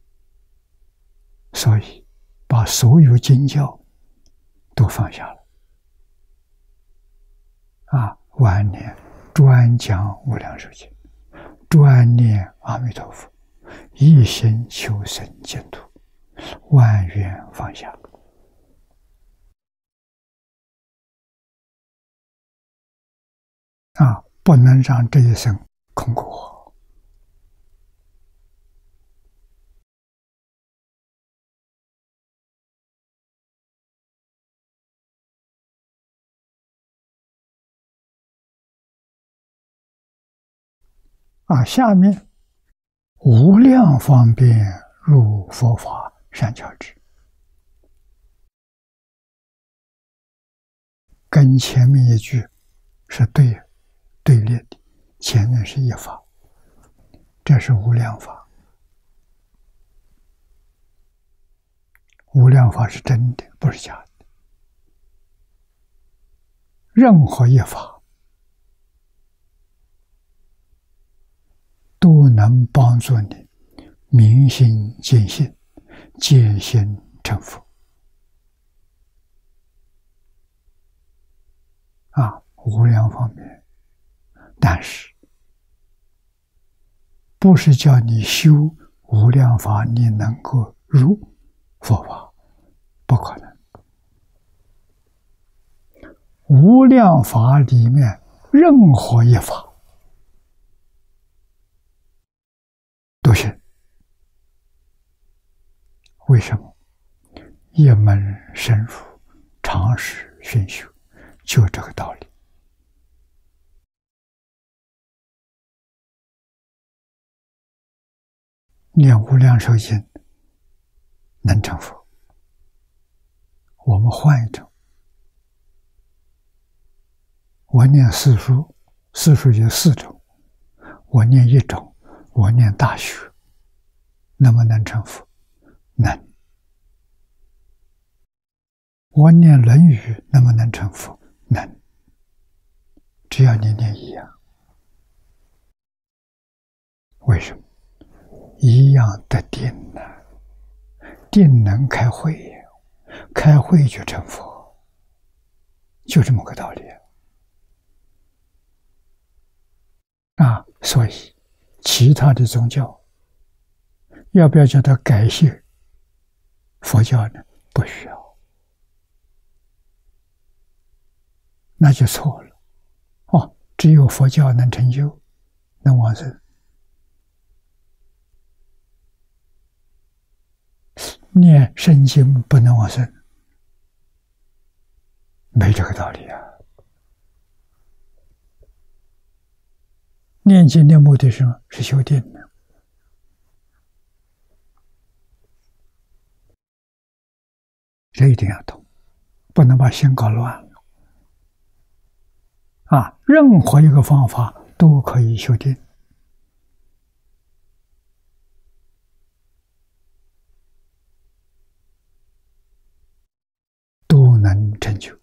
所以把所有经教都放下了。啊，晚年专讲无量寿经，专念阿弥陀佛，一心求生净土，万缘放下。啊，不能让这一生空过。啊，下面无量方便入佛法善巧智。 跟前面一句是对对立的，前面是一法，这是无量法。无量法是真的，不是假的。任何一法都能帮助你明心见性，见性成佛。啊，无量方面，但是不是叫你修无量法，你能够入佛法，不可能。无量法里面任何一法都行。为什么？一门深入，常识熏修，就这个道理。念无量寿经能成佛。我们换一种，我念四书，四书有四种，我念一种，我念大学，能不能成佛？能。我念论语能不能成佛？能。只要你念一样。为什么？一样得定呢？定能开慧，开慧就成佛，就这么个道理啊！所以其他的宗教要不要叫他改信佛教呢？不需要，那就错了。哦，只有佛教能成就，能往生。念圣经不能往生，没这个道理啊！念经的目的是什么？是修定的。这一定要懂，不能把心搞乱了。啊，任何一个方法都可以修定。都能成就，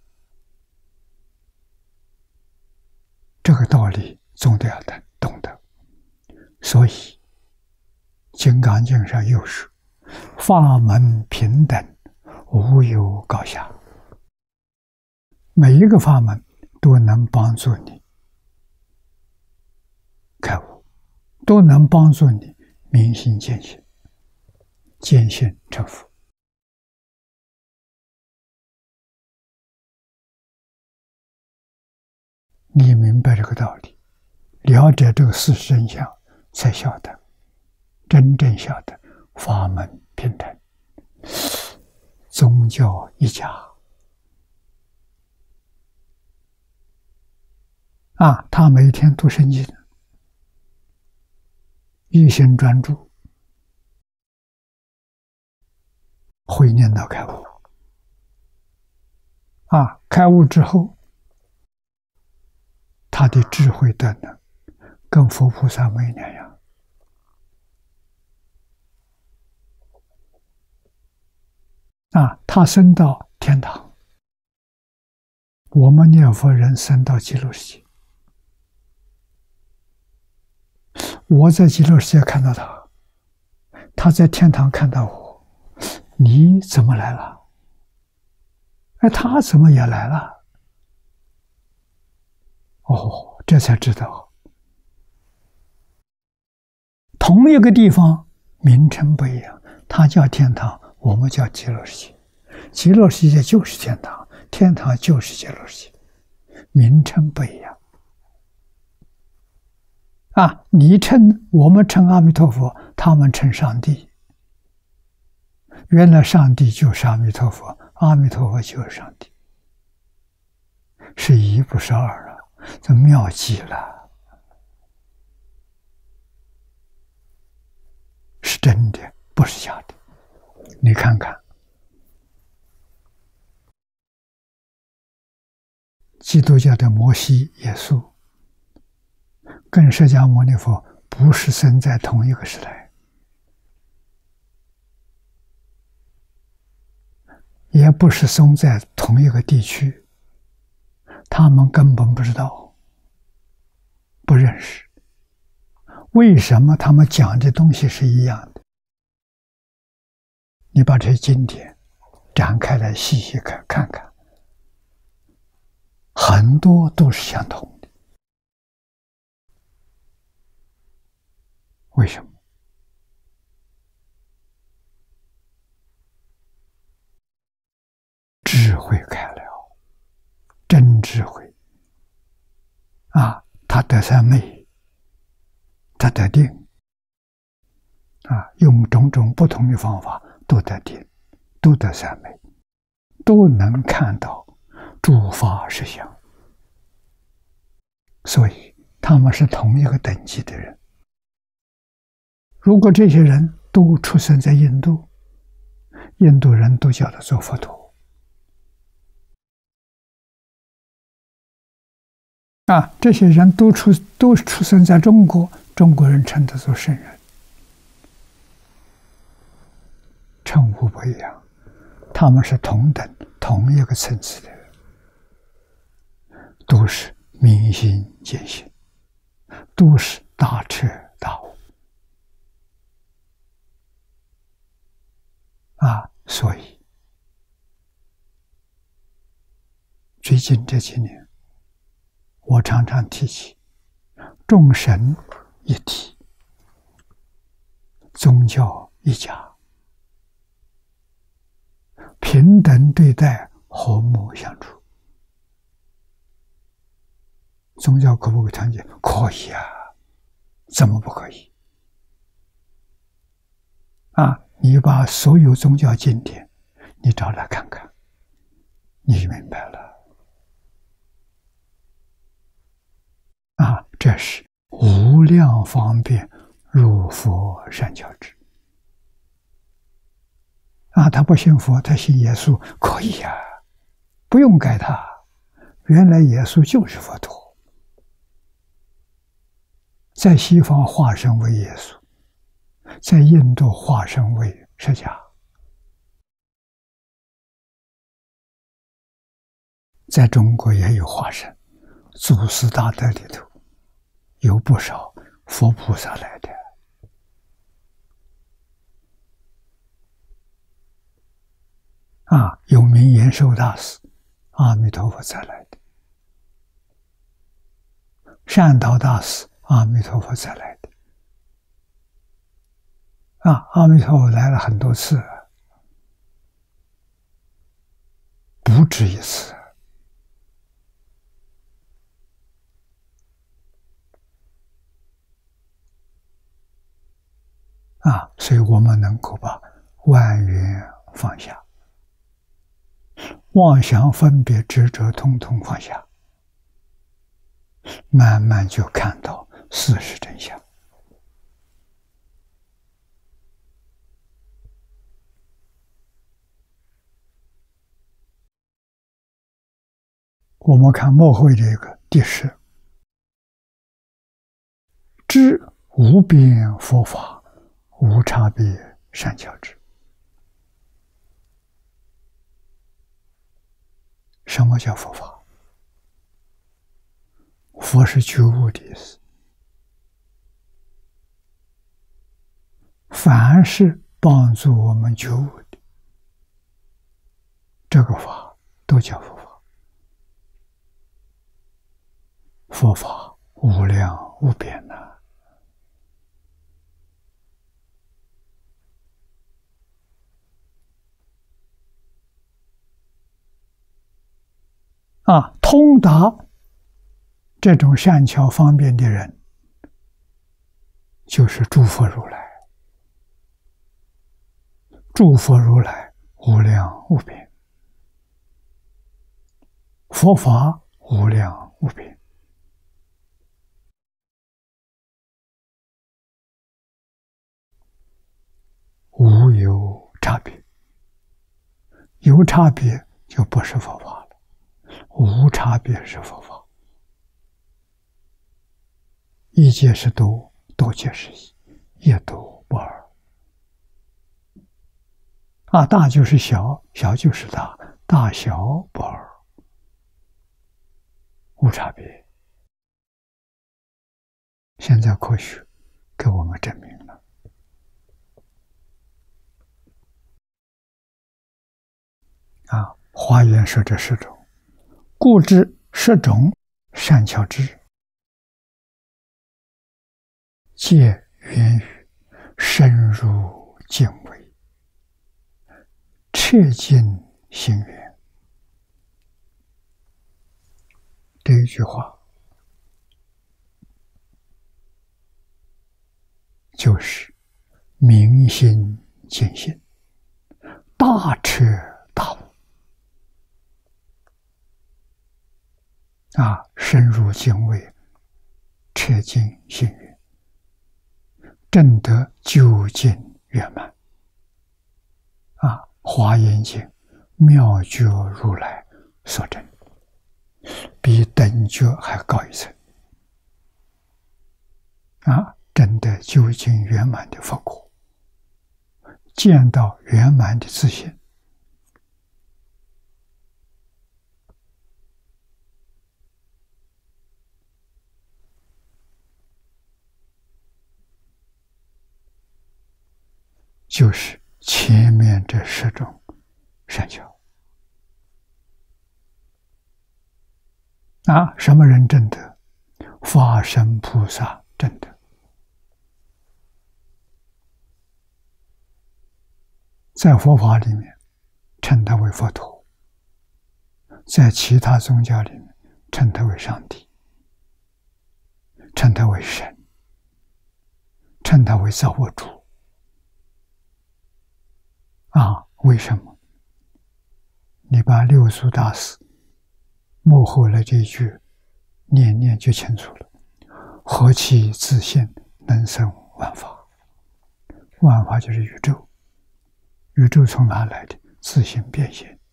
这个道理总得要懂得。所以《金刚经》上又说：“法门平等，无有高下。”每一个法门都能帮助你开悟，都能帮助你明心见性，见性成佛。你明白这个道理，了解这个事实真相，才晓得真正晓得法门平等，宗教一家啊！他每天读圣经，一心专注，会念到开悟啊！开悟之后，他的智慧德能跟佛菩萨没两样啊！他升到天堂，我们念佛人升到极乐世界。我在极乐世界看到他，他在天堂看到我，你怎么来了？哎，他怎么也来了？哦，这才知道，同一个地方名称不一样，他叫天堂，我们叫极乐世界。极乐世界就是天堂，天堂就是极乐世界，名称不一样。啊，你称我们称阿弥陀佛，他们称上帝。原来上帝就是阿弥陀佛，阿弥陀佛就是上帝，是一不是二啊！这妙极了，是真的，不是假的。你看看， 基督教的摩西、耶稣，跟释迦牟尼佛不是生在同一个时代，也不是生在同一个地区，他们根本不知道，不认识。为什么他们讲的东西是一样的？你把这些经典展开来细细看看看，很多都是相同的。为什么？智慧开了，真智慧啊，他得三昧，他得定啊，用种种不同的方法都得定，都得三昧，都能看到诸法实相，所以他们是同一个等级的人。如果这些人都出生在印度，印度人都叫他做佛陀啊，这些人都出都出生在中国，中国人称他做圣人，称呼不一样，他们是同等同一个层次的人，都是明心见性，都是大彻大悟啊！所以最近这几年，我常常提起众神一体，宗教一家，平等对待，和睦相处。宗教可不可以团结？可以啊，怎么不可以？啊，你把所有宗教经典你找来看看，你就明白了。啊，这是无量方便入佛三教智。啊，他不信佛，他信耶稣，可以呀、啊，不用改他。原来耶稣就是佛陀，在西方化身为耶稣，在印度化身为释迦，在中国也有化身，祖师大德里头有不少佛菩萨来的。啊，有名延寿大师，阿弥陀佛才来的；善导大师，阿弥陀佛才来的。啊，阿弥陀佛来了很多次，不止一次。啊，所以我们能够把万缘放下，妄想分别执着统统放下，慢慢就看到事实真相。我们看末会这个第十，知无边佛法，无差别善巧智。什么叫佛法？佛是觉悟的意思。凡是帮助我们觉悟的，这个法都叫佛法。佛法无量无边呐、啊！啊，通达这种善巧方便的人，就是诸佛如来。诸佛如来无量无边，佛法无量无边。无有差别，有差别就不是佛法了。无差差别是佛法，一界是多，多界是一，一多不二。啊，大就是小，小就是大，大小不二，无差别。现在科学给我们证明了。啊，华严说这十种，故知十种善巧智，皆源于深入敬畏，彻尽心愿。这一句话就是明心见性，大彻大悟。啊，深入敬畏，彻尽心愿，证得究竟圆满。啊，华严经妙觉如来所证，比等觉还高一层。啊，证得究竟圆满的佛果，见到圆满的自性。就是前面这十种善巧。啊，什么人证得？法身菩萨证得。在佛法里面称他为佛陀，在其他宗教里面称他为上帝，称他为神，称他为造物主。啊，为什么？你把六祖大师幕后的这一句念念就清楚了。何其自性，能生万法。万法就是宇宙，宇宙从哪来的？自性变现的。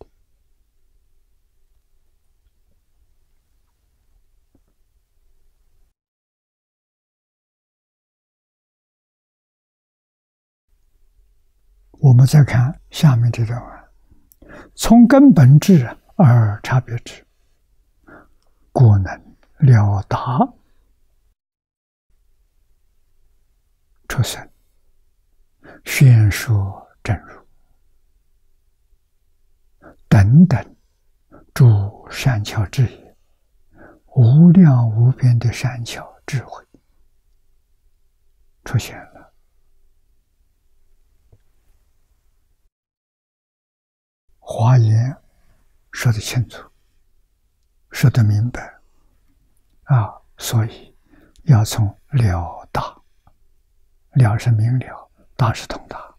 我们再看下面这段话，从根本智而差别智，故能了达出生，宣说正入等等诸善巧智也，无量无边的善巧智慧出现了。华严说得清楚，说得明白啊，所以要从了达，了是明了，达是通达。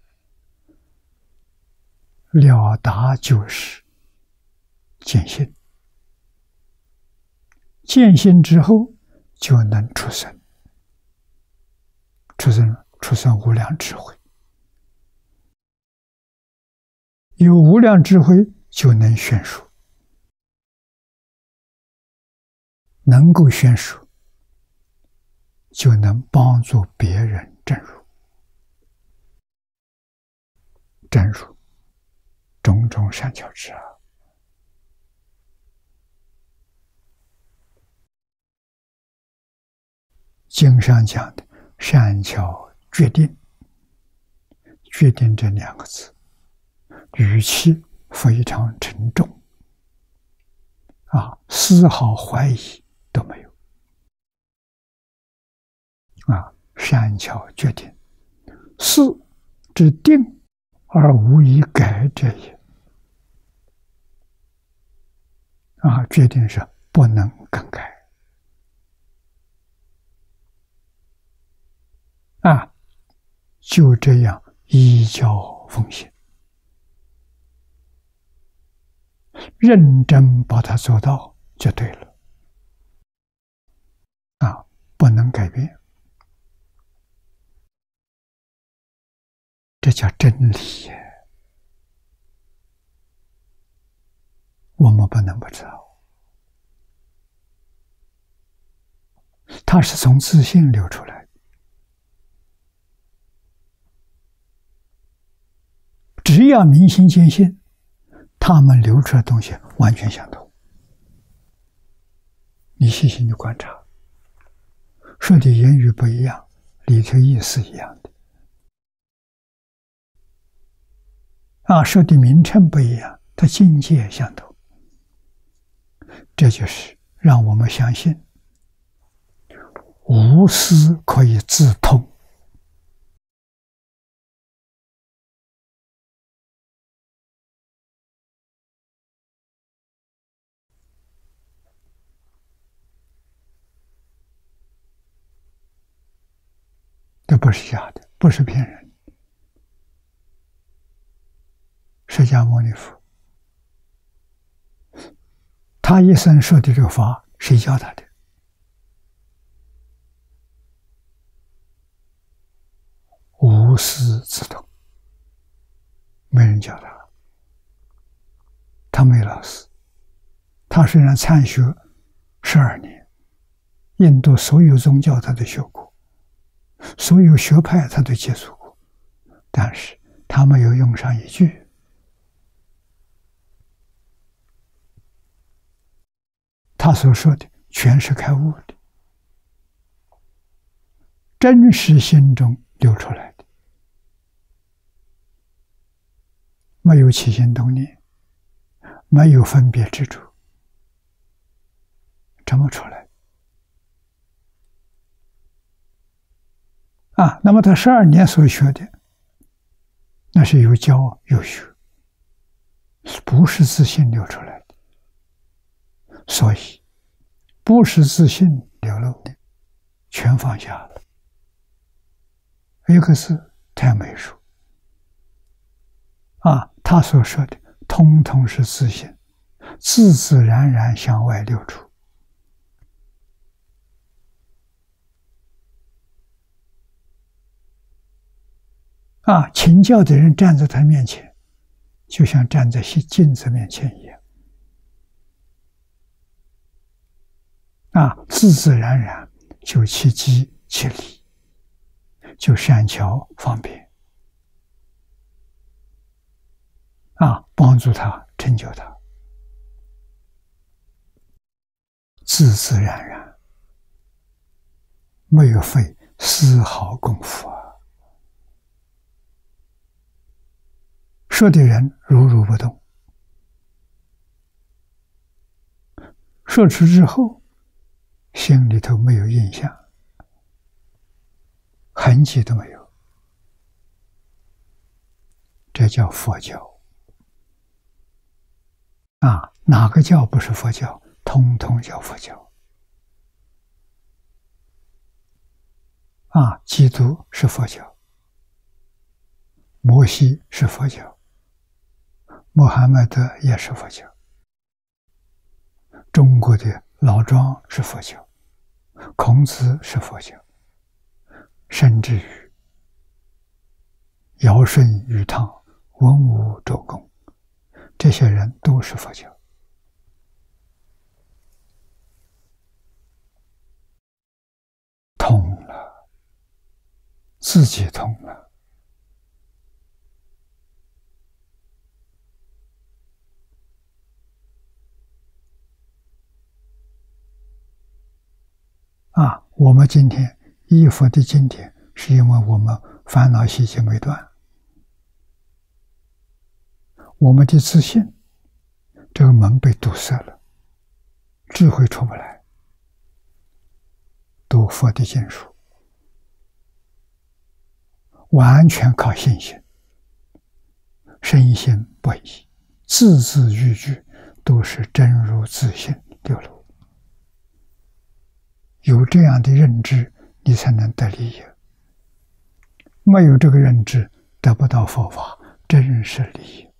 了达就是见性，见性之后就能出生，出生出生无量智慧。有无量智慧就能宣说，能够宣说就能帮助别人证入，证入种种善巧智啊。经上讲的善巧决定，决定这两个字语气非常沉重啊，丝毫怀疑都没有啊。善巧决定，是之定而无以改者也啊，决定是不能更改啊，就这样依教奉行，认真把它做到就对了啊，不能改变，这叫真理耶，我们不能不知道它是从自信流出来的。只要明心见性，他们流出来的东西完全相同。你细心去观察，说的言语不一样，里头意思一样的。啊，说的名称不一样，它境界相同。这就是让我们相信，无私可以自通。这不是假的，不是骗人。释迦牟尼佛，他一生说的这个法，谁教他的？无师自通，没人教他，他没老师。他虽然参学十二年，印度所有宗教他都学过，所有学派他都接触过，但是他没有用上一句。他所说的全是开悟的，真实心中流出来的，没有起心动念，没有分别执着，怎么出来？啊，那么他十二年所学的，那是有教有学，不是自信流出来的。所以，不是自信流露的，全放下了。一个字太美术啊，他所说的通通是自信，自自然然向外流出。啊，请教的人站在他面前，就像站在镜子面前一样。啊，自自然然就其机其理，就善巧方便，啊，帮助他成就他，自自然然，没有费丝毫功夫啊。说的人如如不动，说出之后，心里头没有印象，痕迹都没有，这叫佛教啊！哪个教不是佛教？通通叫佛教啊！基督是佛教，摩西是佛教，穆罕默德也是佛教，中国的老庄是佛教，孔子是佛教，甚至于尧舜禹汤、文武周公，这些人都是佛教。通了，自己通了。啊，我们今天依佛的经典，是因为我们烦恼习气没断，我们的自信这个门被堵塞了，智慧出不来。读佛的经书，完全靠信心，深信不疑，字字句句都是真如自信流露。有这样的认知，你才能得利益。没有这个认知，得不到佛法真实利益。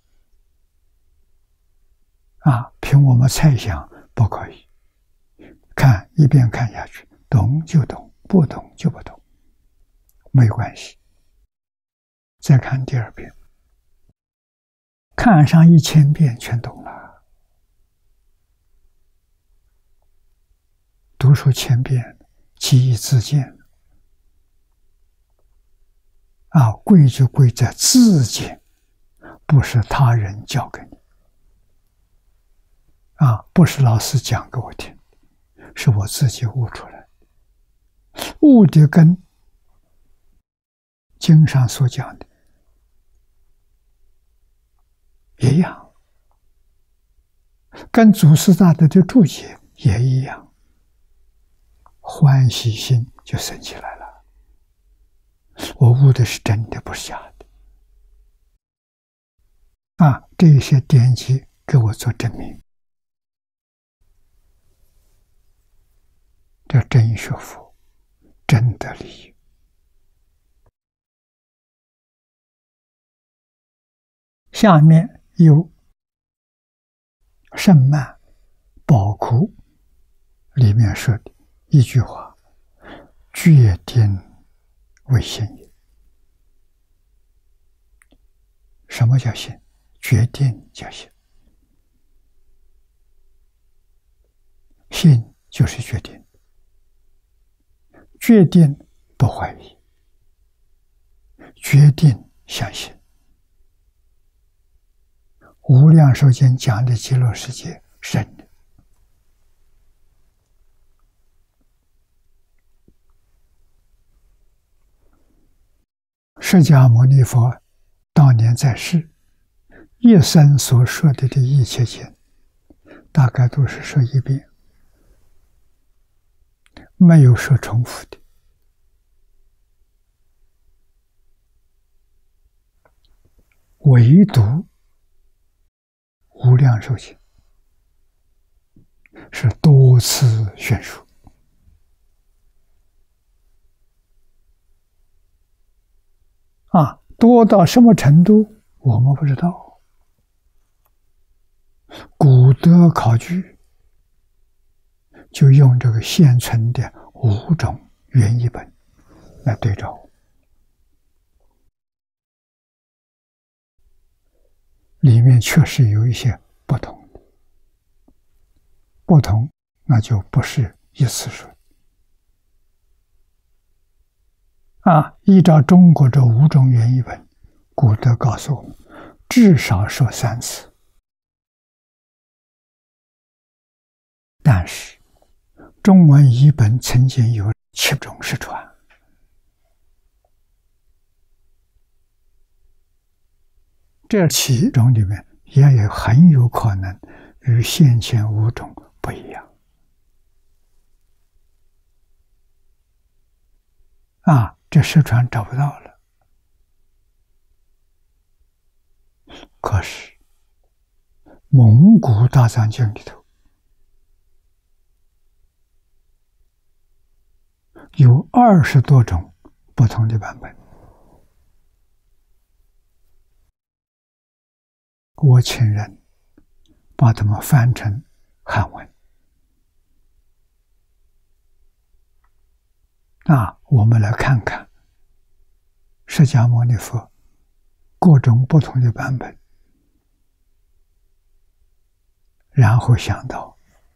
啊，凭我们猜想不可以，看一遍看下去，懂就懂，不懂就不懂，没关系。再看第二遍，看上一千遍全懂了。读书千遍， 即自见。啊，贵就贵在自见，不是他人教给你。啊，不是老师讲给我听，是我自己悟出来。悟的跟经上所讲的一样，跟祖师大德的注解也一样，欢喜心就生起来了。我悟的是真的，不是假的。啊，这些典籍给我做证明，这真学佛，真的利益。下面有圣曼宝库里面说的一句话：决定为信也。什么叫信？决定叫信。信就是决定，决定不怀疑，决定相信。无量寿经讲的极乐世界是真的。释迦牟尼佛当年在世，一生所说的这一切经，大概都是说一遍，没有说重复的。唯独无量寿经是多次宣说。啊，多到什么程度我们不知道。古德考据就用这个现存的五种原译本来对照，里面确实有一些不同的，不同那就不是一次说。啊，依照中国这五种原译本，古德告诉我们，至少说三次。但是中文译本曾经有七种失传，这七种里面也有很有可能与先前五种不一样。啊，这失传找不到了。可是蒙古大藏经里头有二十多种不同的版本，我请人把它们翻成汉文。啊，我们来看看释迦牟尼佛各种不同的版本，然后想到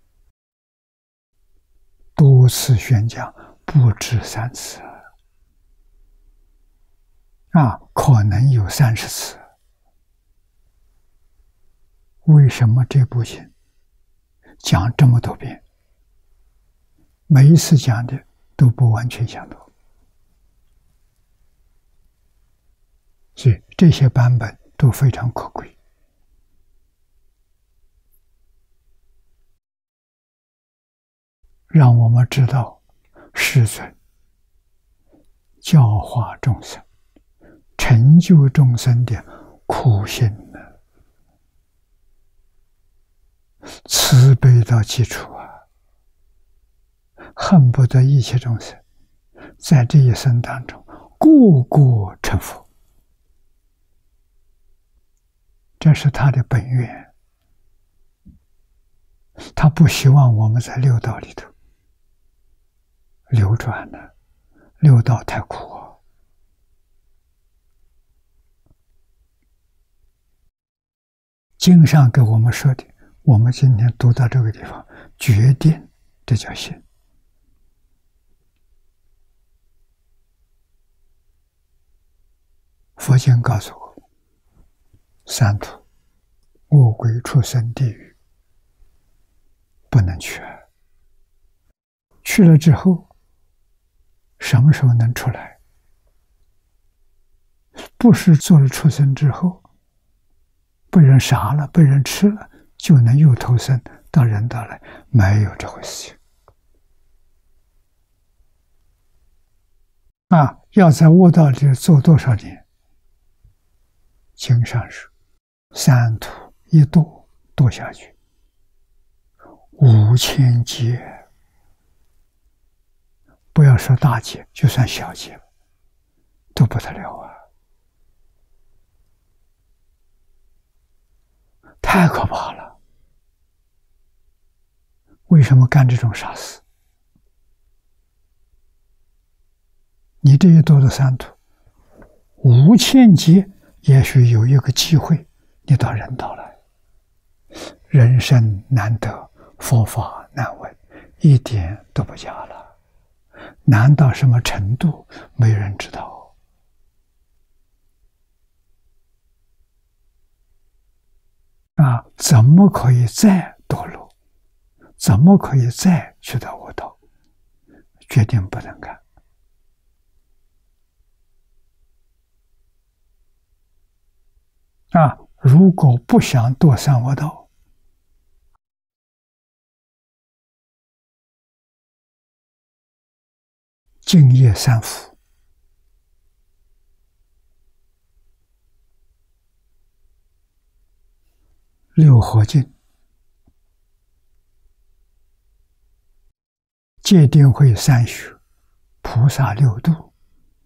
多次宣讲，不止三次啊，可能有三十次。为什么这部经讲这么多遍，每一次讲的都不完全相同？所以这些版本都非常可贵。让我们知道世尊教化众生、成就众生的苦心呢，慈悲到基础啊，恨不得一切众生在这一生当中个个成佛。这是他的本愿，他不希望我们在六道里头流转了，六道太苦啊。经上给我们说的，我们今天读到这个地方，决定，这叫信。 佛经告诉我，三途恶鬼畜生地狱不能去，去了之后什么时候能出来？不是做了畜生之后被人杀了，被人吃了，就能又投生到人道来，没有这回事情啊！要在恶道里做多少年？经上说，三途一堕堕下去，五千劫，不要说大劫，就算小劫都不得了啊！太可怕了！为什么干这种傻事？你这一堕的三途，无千劫，也许有一个机会，你到人道来。人生难得，佛法难闻，一点都不假了。难到什么程度，没人知道。啊，怎么可以再堕落？怎么可以再去到恶道？决定不能干。啊，如果不想堕三恶道，净业三福，六合敬，戒定慧三学，菩萨六度，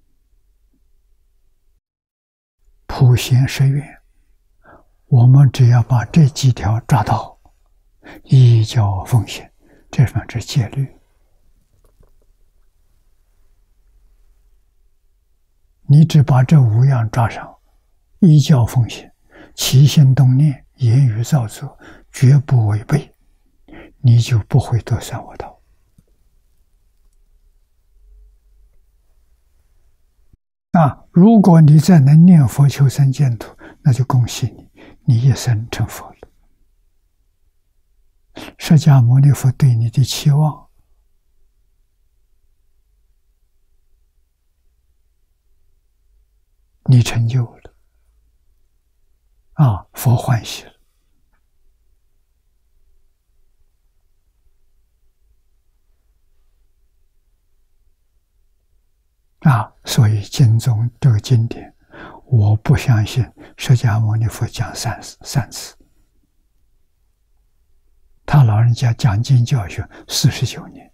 普贤十愿，我们只要把这几条抓到，依教奉行，这算是戒律。你只把这五样抓上，依教奉行，起心动念，言语造作，绝不违背，你就不会堕三恶道。啊，如果你再能念佛求生净土，那就恭喜你，你一生成佛了。释迦牟尼佛对你的期望，你成就了，啊，佛欢喜了。啊，所以经中这个经典，我不相信释迦牟尼佛讲三三次，他老人家讲经教学四十九年。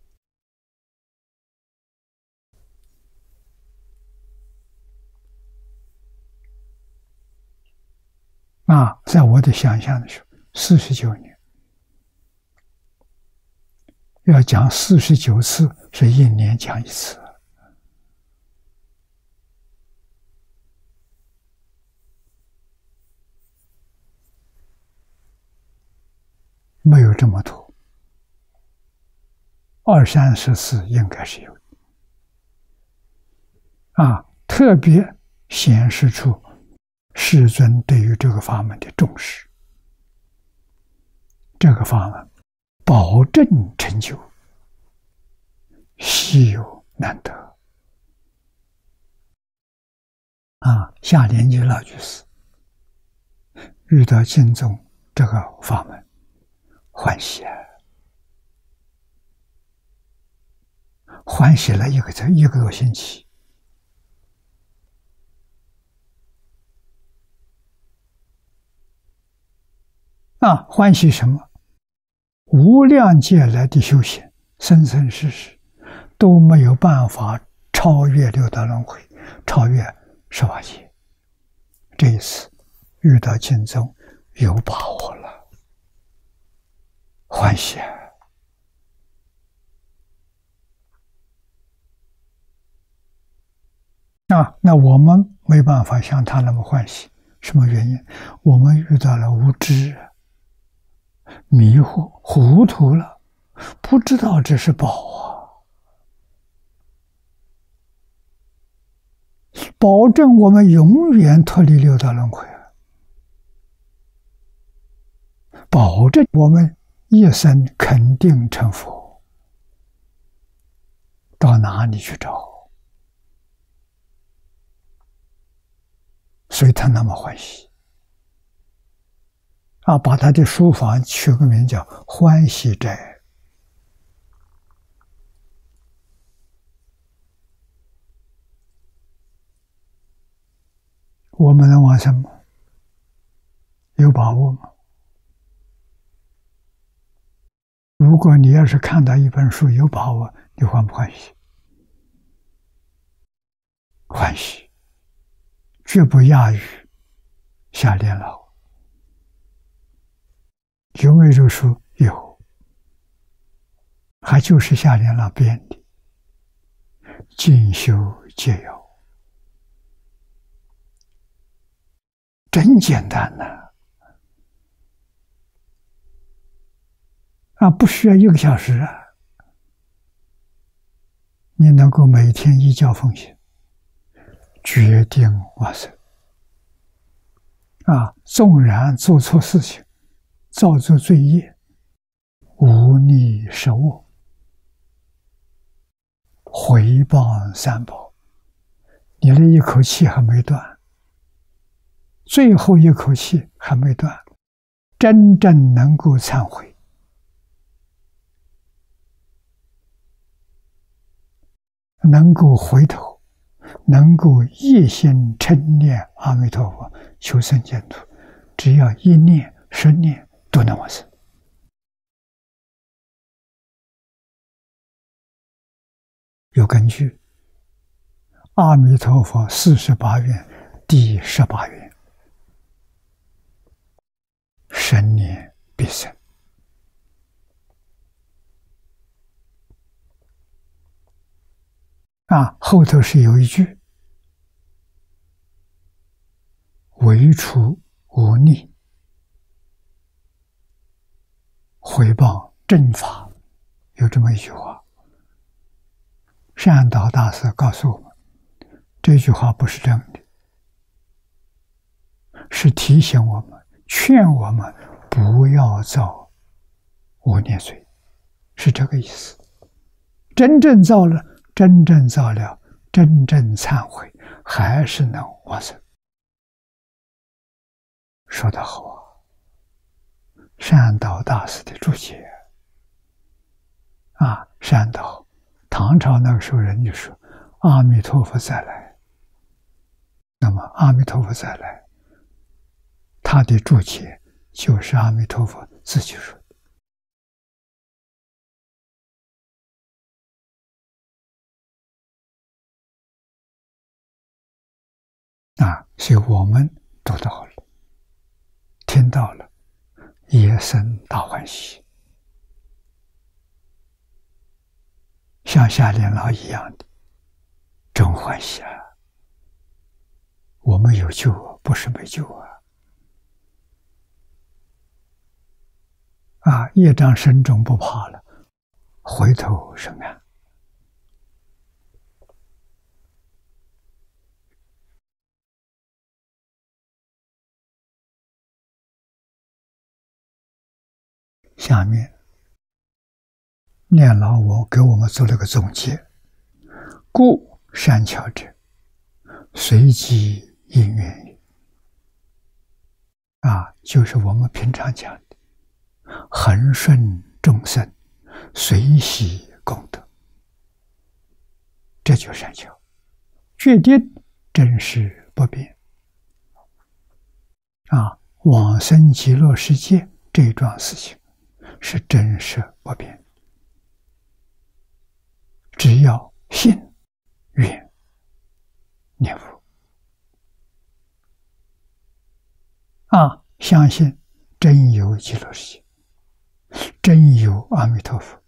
啊，在我的想象的时候，四十九年，要讲四十九次，是一年讲一次。没有这么多，二三十次应该是有啊，特别显示出世尊对于这个法门的重视。这个法门保证成就，稀有难得啊！下莲居老居士遇到经中这个法门，欢喜啊，欢喜了一个一个多星期。啊，欢喜什么？无量劫来的修行，生生世世都没有办法超越六道轮回，超越十八界。这一次遇到经中，有把握了，欢喜啊！啊，那我们没办法像他那么欢喜，什么原因？我们遇到了无知，迷惑、糊涂了，不知道这是宝啊！宝保证我们永远脱离六道轮回，保证我们一生肯定成佛。到哪里去找？所以他那么欢喜啊，把他的书房取个名叫欢喜斋。我们能往生吗？有把握吗？如果你要是看到一本书有把握，你欢不欢喜？欢喜，绝不亚于下莲老。有没有这书？有，还就是下莲老编的，进修戒要。真简单呐！啊，不需要一个小时啊，你能够每天依教奉行，决定往生。啊，纵然做错事情，造作罪业，无逆十恶，回报三宝，你的一口气还没断。最后一口气还没断，真正能够忏悔，能够回头，能够一心称念阿弥陀佛求生净土，只要一念十念都能往生。有根据，阿弥陀佛四十八愿第十八愿，生念必生。啊，后头是有一句：唯除无逆，回报正法。有这么一句话。善导大师告诉我们，这句话不是真的，是提醒我们，劝我们不要造无念罪，是这个意思。真正造了，真正造了，真正忏悔，还是能往生。说得好啊！善导大师的注解啊，善导，唐朝那个时候人就说阿弥陀佛再来，那么阿弥陀佛再来，他的注解就是阿弥陀佛自己说的啊，所以我们读到了，听到了，也生大欢喜，像下莲老一样的，真欢喜啊！我们有救啊，不是没救啊！啊，业障深重不怕了，回头是岸。下面念老我给我们做了个总结：故善巧者，随机因缘也。啊，就是我们平常讲的恒顺众生，随喜功德，这就是善巧。决定真实不变。啊，往生极乐世界这一桩事情是真实不变，只要信、愿、念佛啊，相信真有极乐世界，真有阿弥陀佛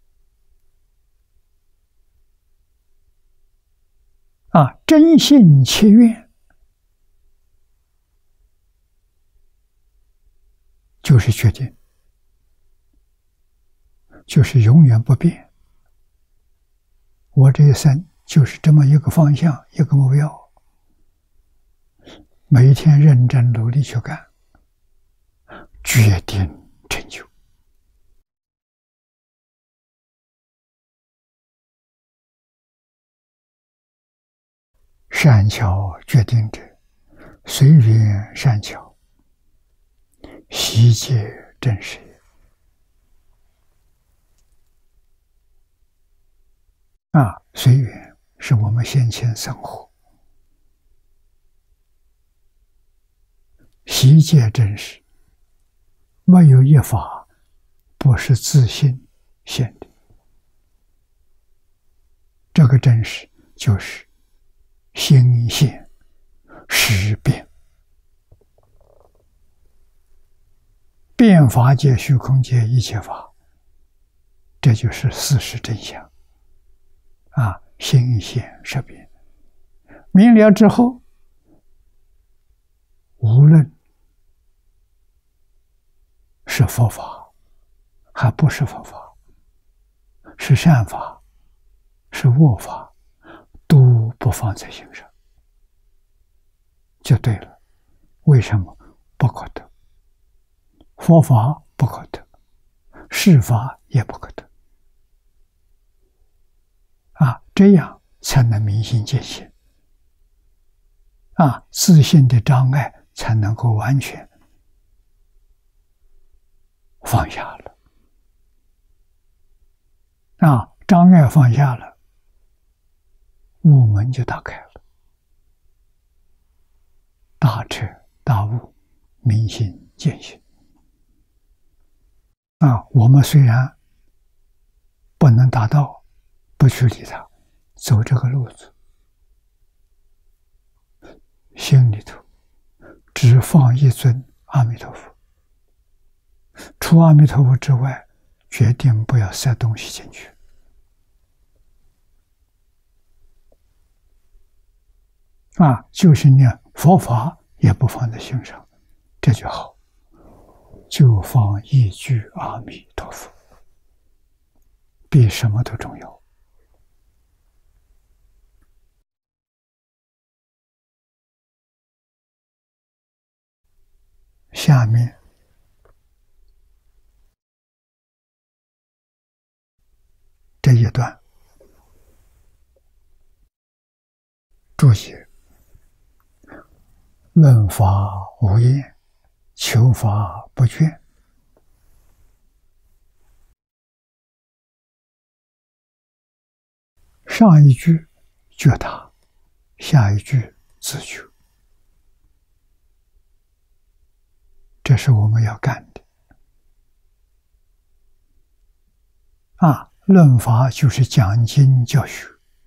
啊，真信切愿，就是决定，就是永远不变。我这一生就是这么一个方向，一个目标， 每一天认真努力去干，决定成就。善巧决定者，随缘善巧，悉皆正实也。啊，随缘是我们先前生活，悉皆真实，没有一法不是自性现的。这个真实就是心现识变，变法界、虚空界一切法，这就是事实真相。啊，心现识变，明了之后，无论是佛法，还不是佛法，是善法，是恶法，都不放在心上，就对了。为什么？不可得，佛法不可得，世法也不可得。啊，这样才能明心见性。啊，自信的障碍才能够完全放下了。啊，障碍放下了，悟门就打开了，大彻大悟，明心见性。啊，我们虽然不能达到，不去理它，走这个路子，心里头只放一尊阿弥陀佛，除阿弥陀佛之外，决定不要塞东西进去。啊，就是念佛法也不放在心上，这就好，就放一句阿弥陀佛，比什么都重要。下面这一段注解：论法无厌，求法不倦。上一句觉他，下一句自觉，这是我们要干的。啊，论法就是讲经教学，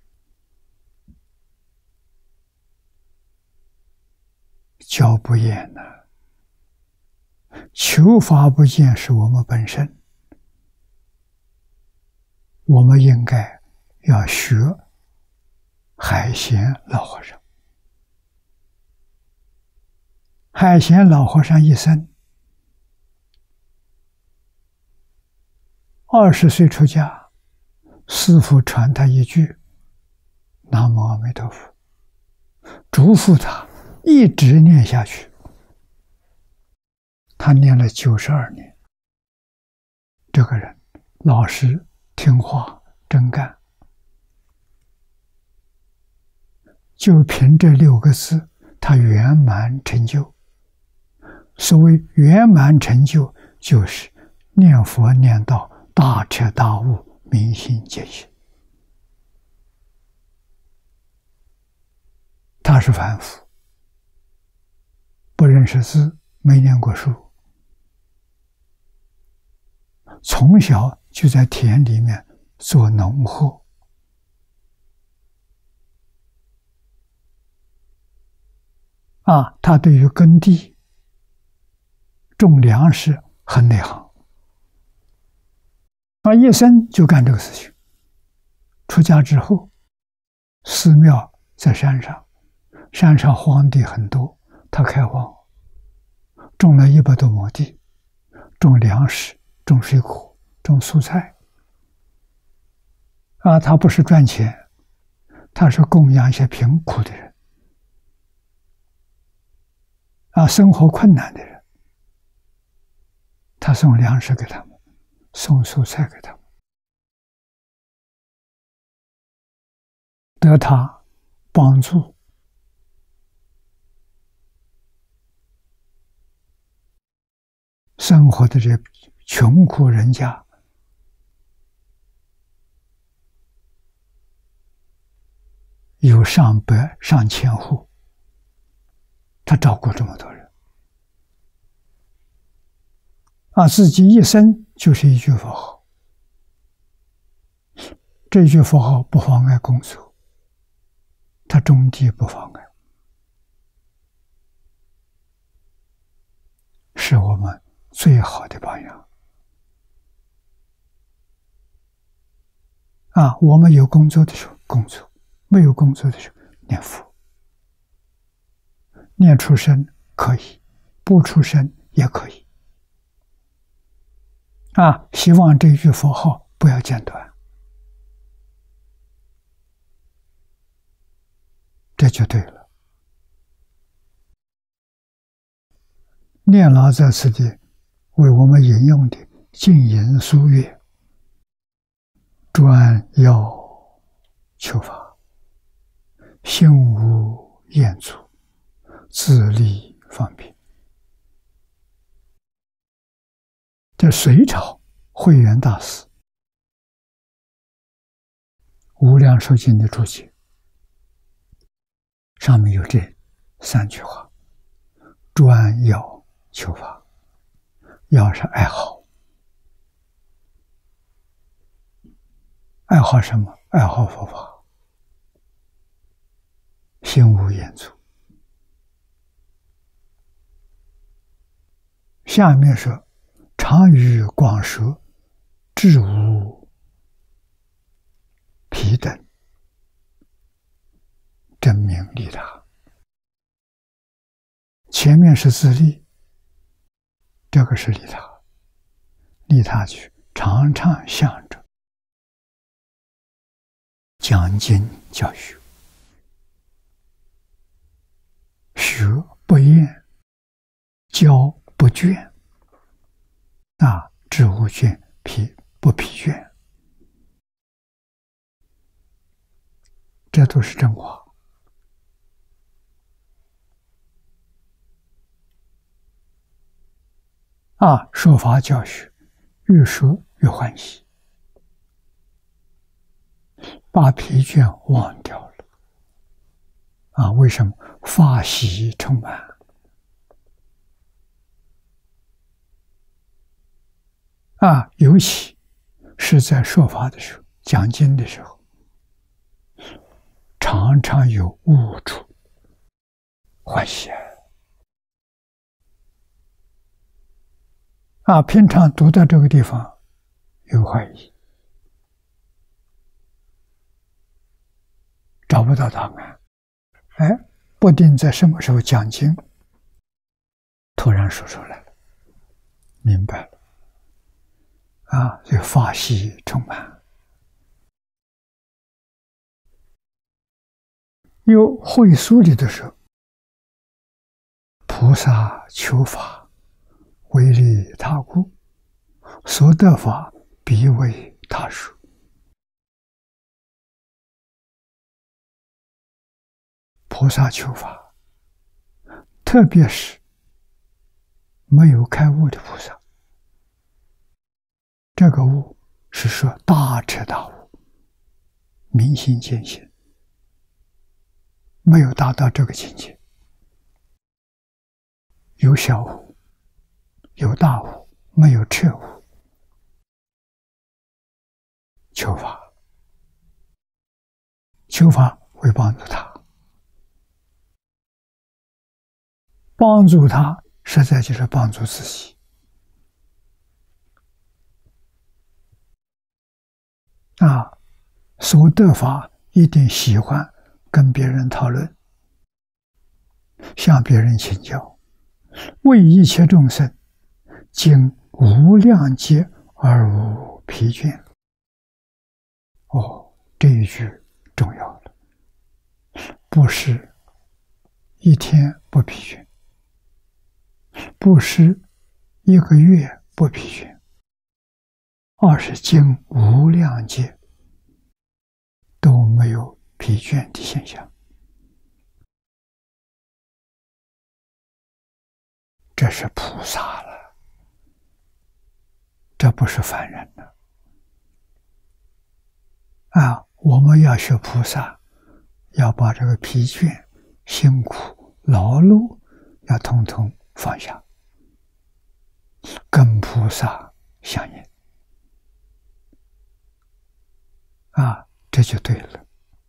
教不厌呢。求法不厌是我们本身，我们应该要学海贤老和尚。海贤老和尚一生二十岁出家，师父传他一句南无阿弥陀佛，嘱咐他一直念下去。他念了九十二年，这个人老实听话真干，就凭这六个字，他圆满成就。所谓圆满成就，就是念佛念到大彻大悟，明心见性。他是凡夫，不认识字，没念过书，从小就在田里面做农活，啊，他对于耕地、种粮食很内行。他一生就干这个事情。出家之后，寺庙在山上，山上荒地很多，他开荒，种了一百多亩地，种粮食、种水果、种蔬菜。啊，他不是赚钱，他是供养一些贫苦的人。 啊，生活困难的人，他送粮食给他们，送蔬菜给他们，得他帮助，生活的这穷苦人家，有上百上千户，他照顾这么多人，啊，自己一生就是一句佛号，这句佛号不妨碍工作，他种地不妨碍，是我们最好的榜样。啊，我们有工作的时候工作，没有工作的时候念佛，念出声可以，不出声也可以。啊，希望这句佛号不要间断，这就对了。念老在此地为我们引用的净言书曰：专要求法，心无厌足，自利方便。这隋朝慧远大师无量寿经的注解，上面有这三句话：专要求法，要是爱好，爱好什么？爱好佛法，心无厌足。下面说：常于广舌，志无疲等，真名利他。前面是自利，这个是利他。利他去常常想着讲经教学，学不厌，教不倦，啊，志无倦，疲不疲倦，这都是真话。啊，说法教学，越说越欢喜，把疲倦忘掉了。啊，为什么？法喜充满。啊，尤其是在说法的时候，讲经的时候，常常有悟处，欢喜。啊，平常读到这个地方有怀疑，找不到答案，哎，不定在什么时候讲经，突然说出来了，明白了。啊，这法喜充满。有会书里的时候，菩萨求法，为利他故，所得法必为他说。菩萨求法，特别是没有开悟的菩萨，这个悟是说大彻大悟，明心见性，没有达到这个境界，有小悟，有大悟，没有彻悟。求法，求法会帮助他，帮助他实在就是帮助自己。啊，所得法一定喜欢跟别人讨论，向别人请教，为一切众生经无量劫而无疲倦。哦，这一句重要了，不是一天不疲倦， 布施一个月不疲倦，二是经无量劫都没有疲倦的现象，这是菩萨了，这不是凡人了。啊，我们要学菩萨，要把这个疲倦、辛苦、劳碌要统统放下，跟菩萨相应。啊，这就对了。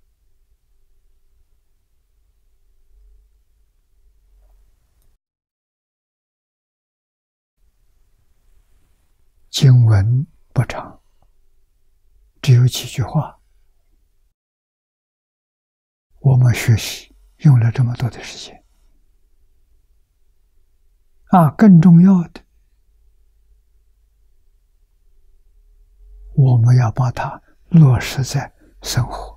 经文不长，只有几句话，我们学习用了这么多的时间。啊，更重要的，我们要把它落实在生活，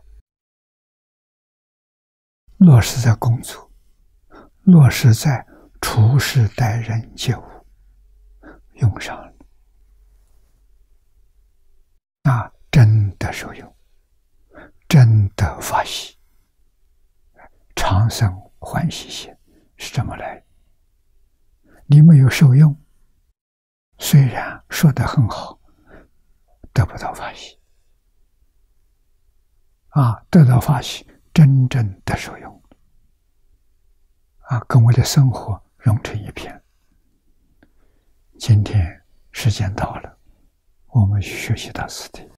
落实在工作，落实在处事待人接物，用上了，那真的受用，真的发喜，长生欢喜心是这么来的。你没有受用，虽然说得很好，得不到发喜。啊，得到发喜，真正的受用，啊，跟我的生活融成一片。今天时间到了，我们学习到此地。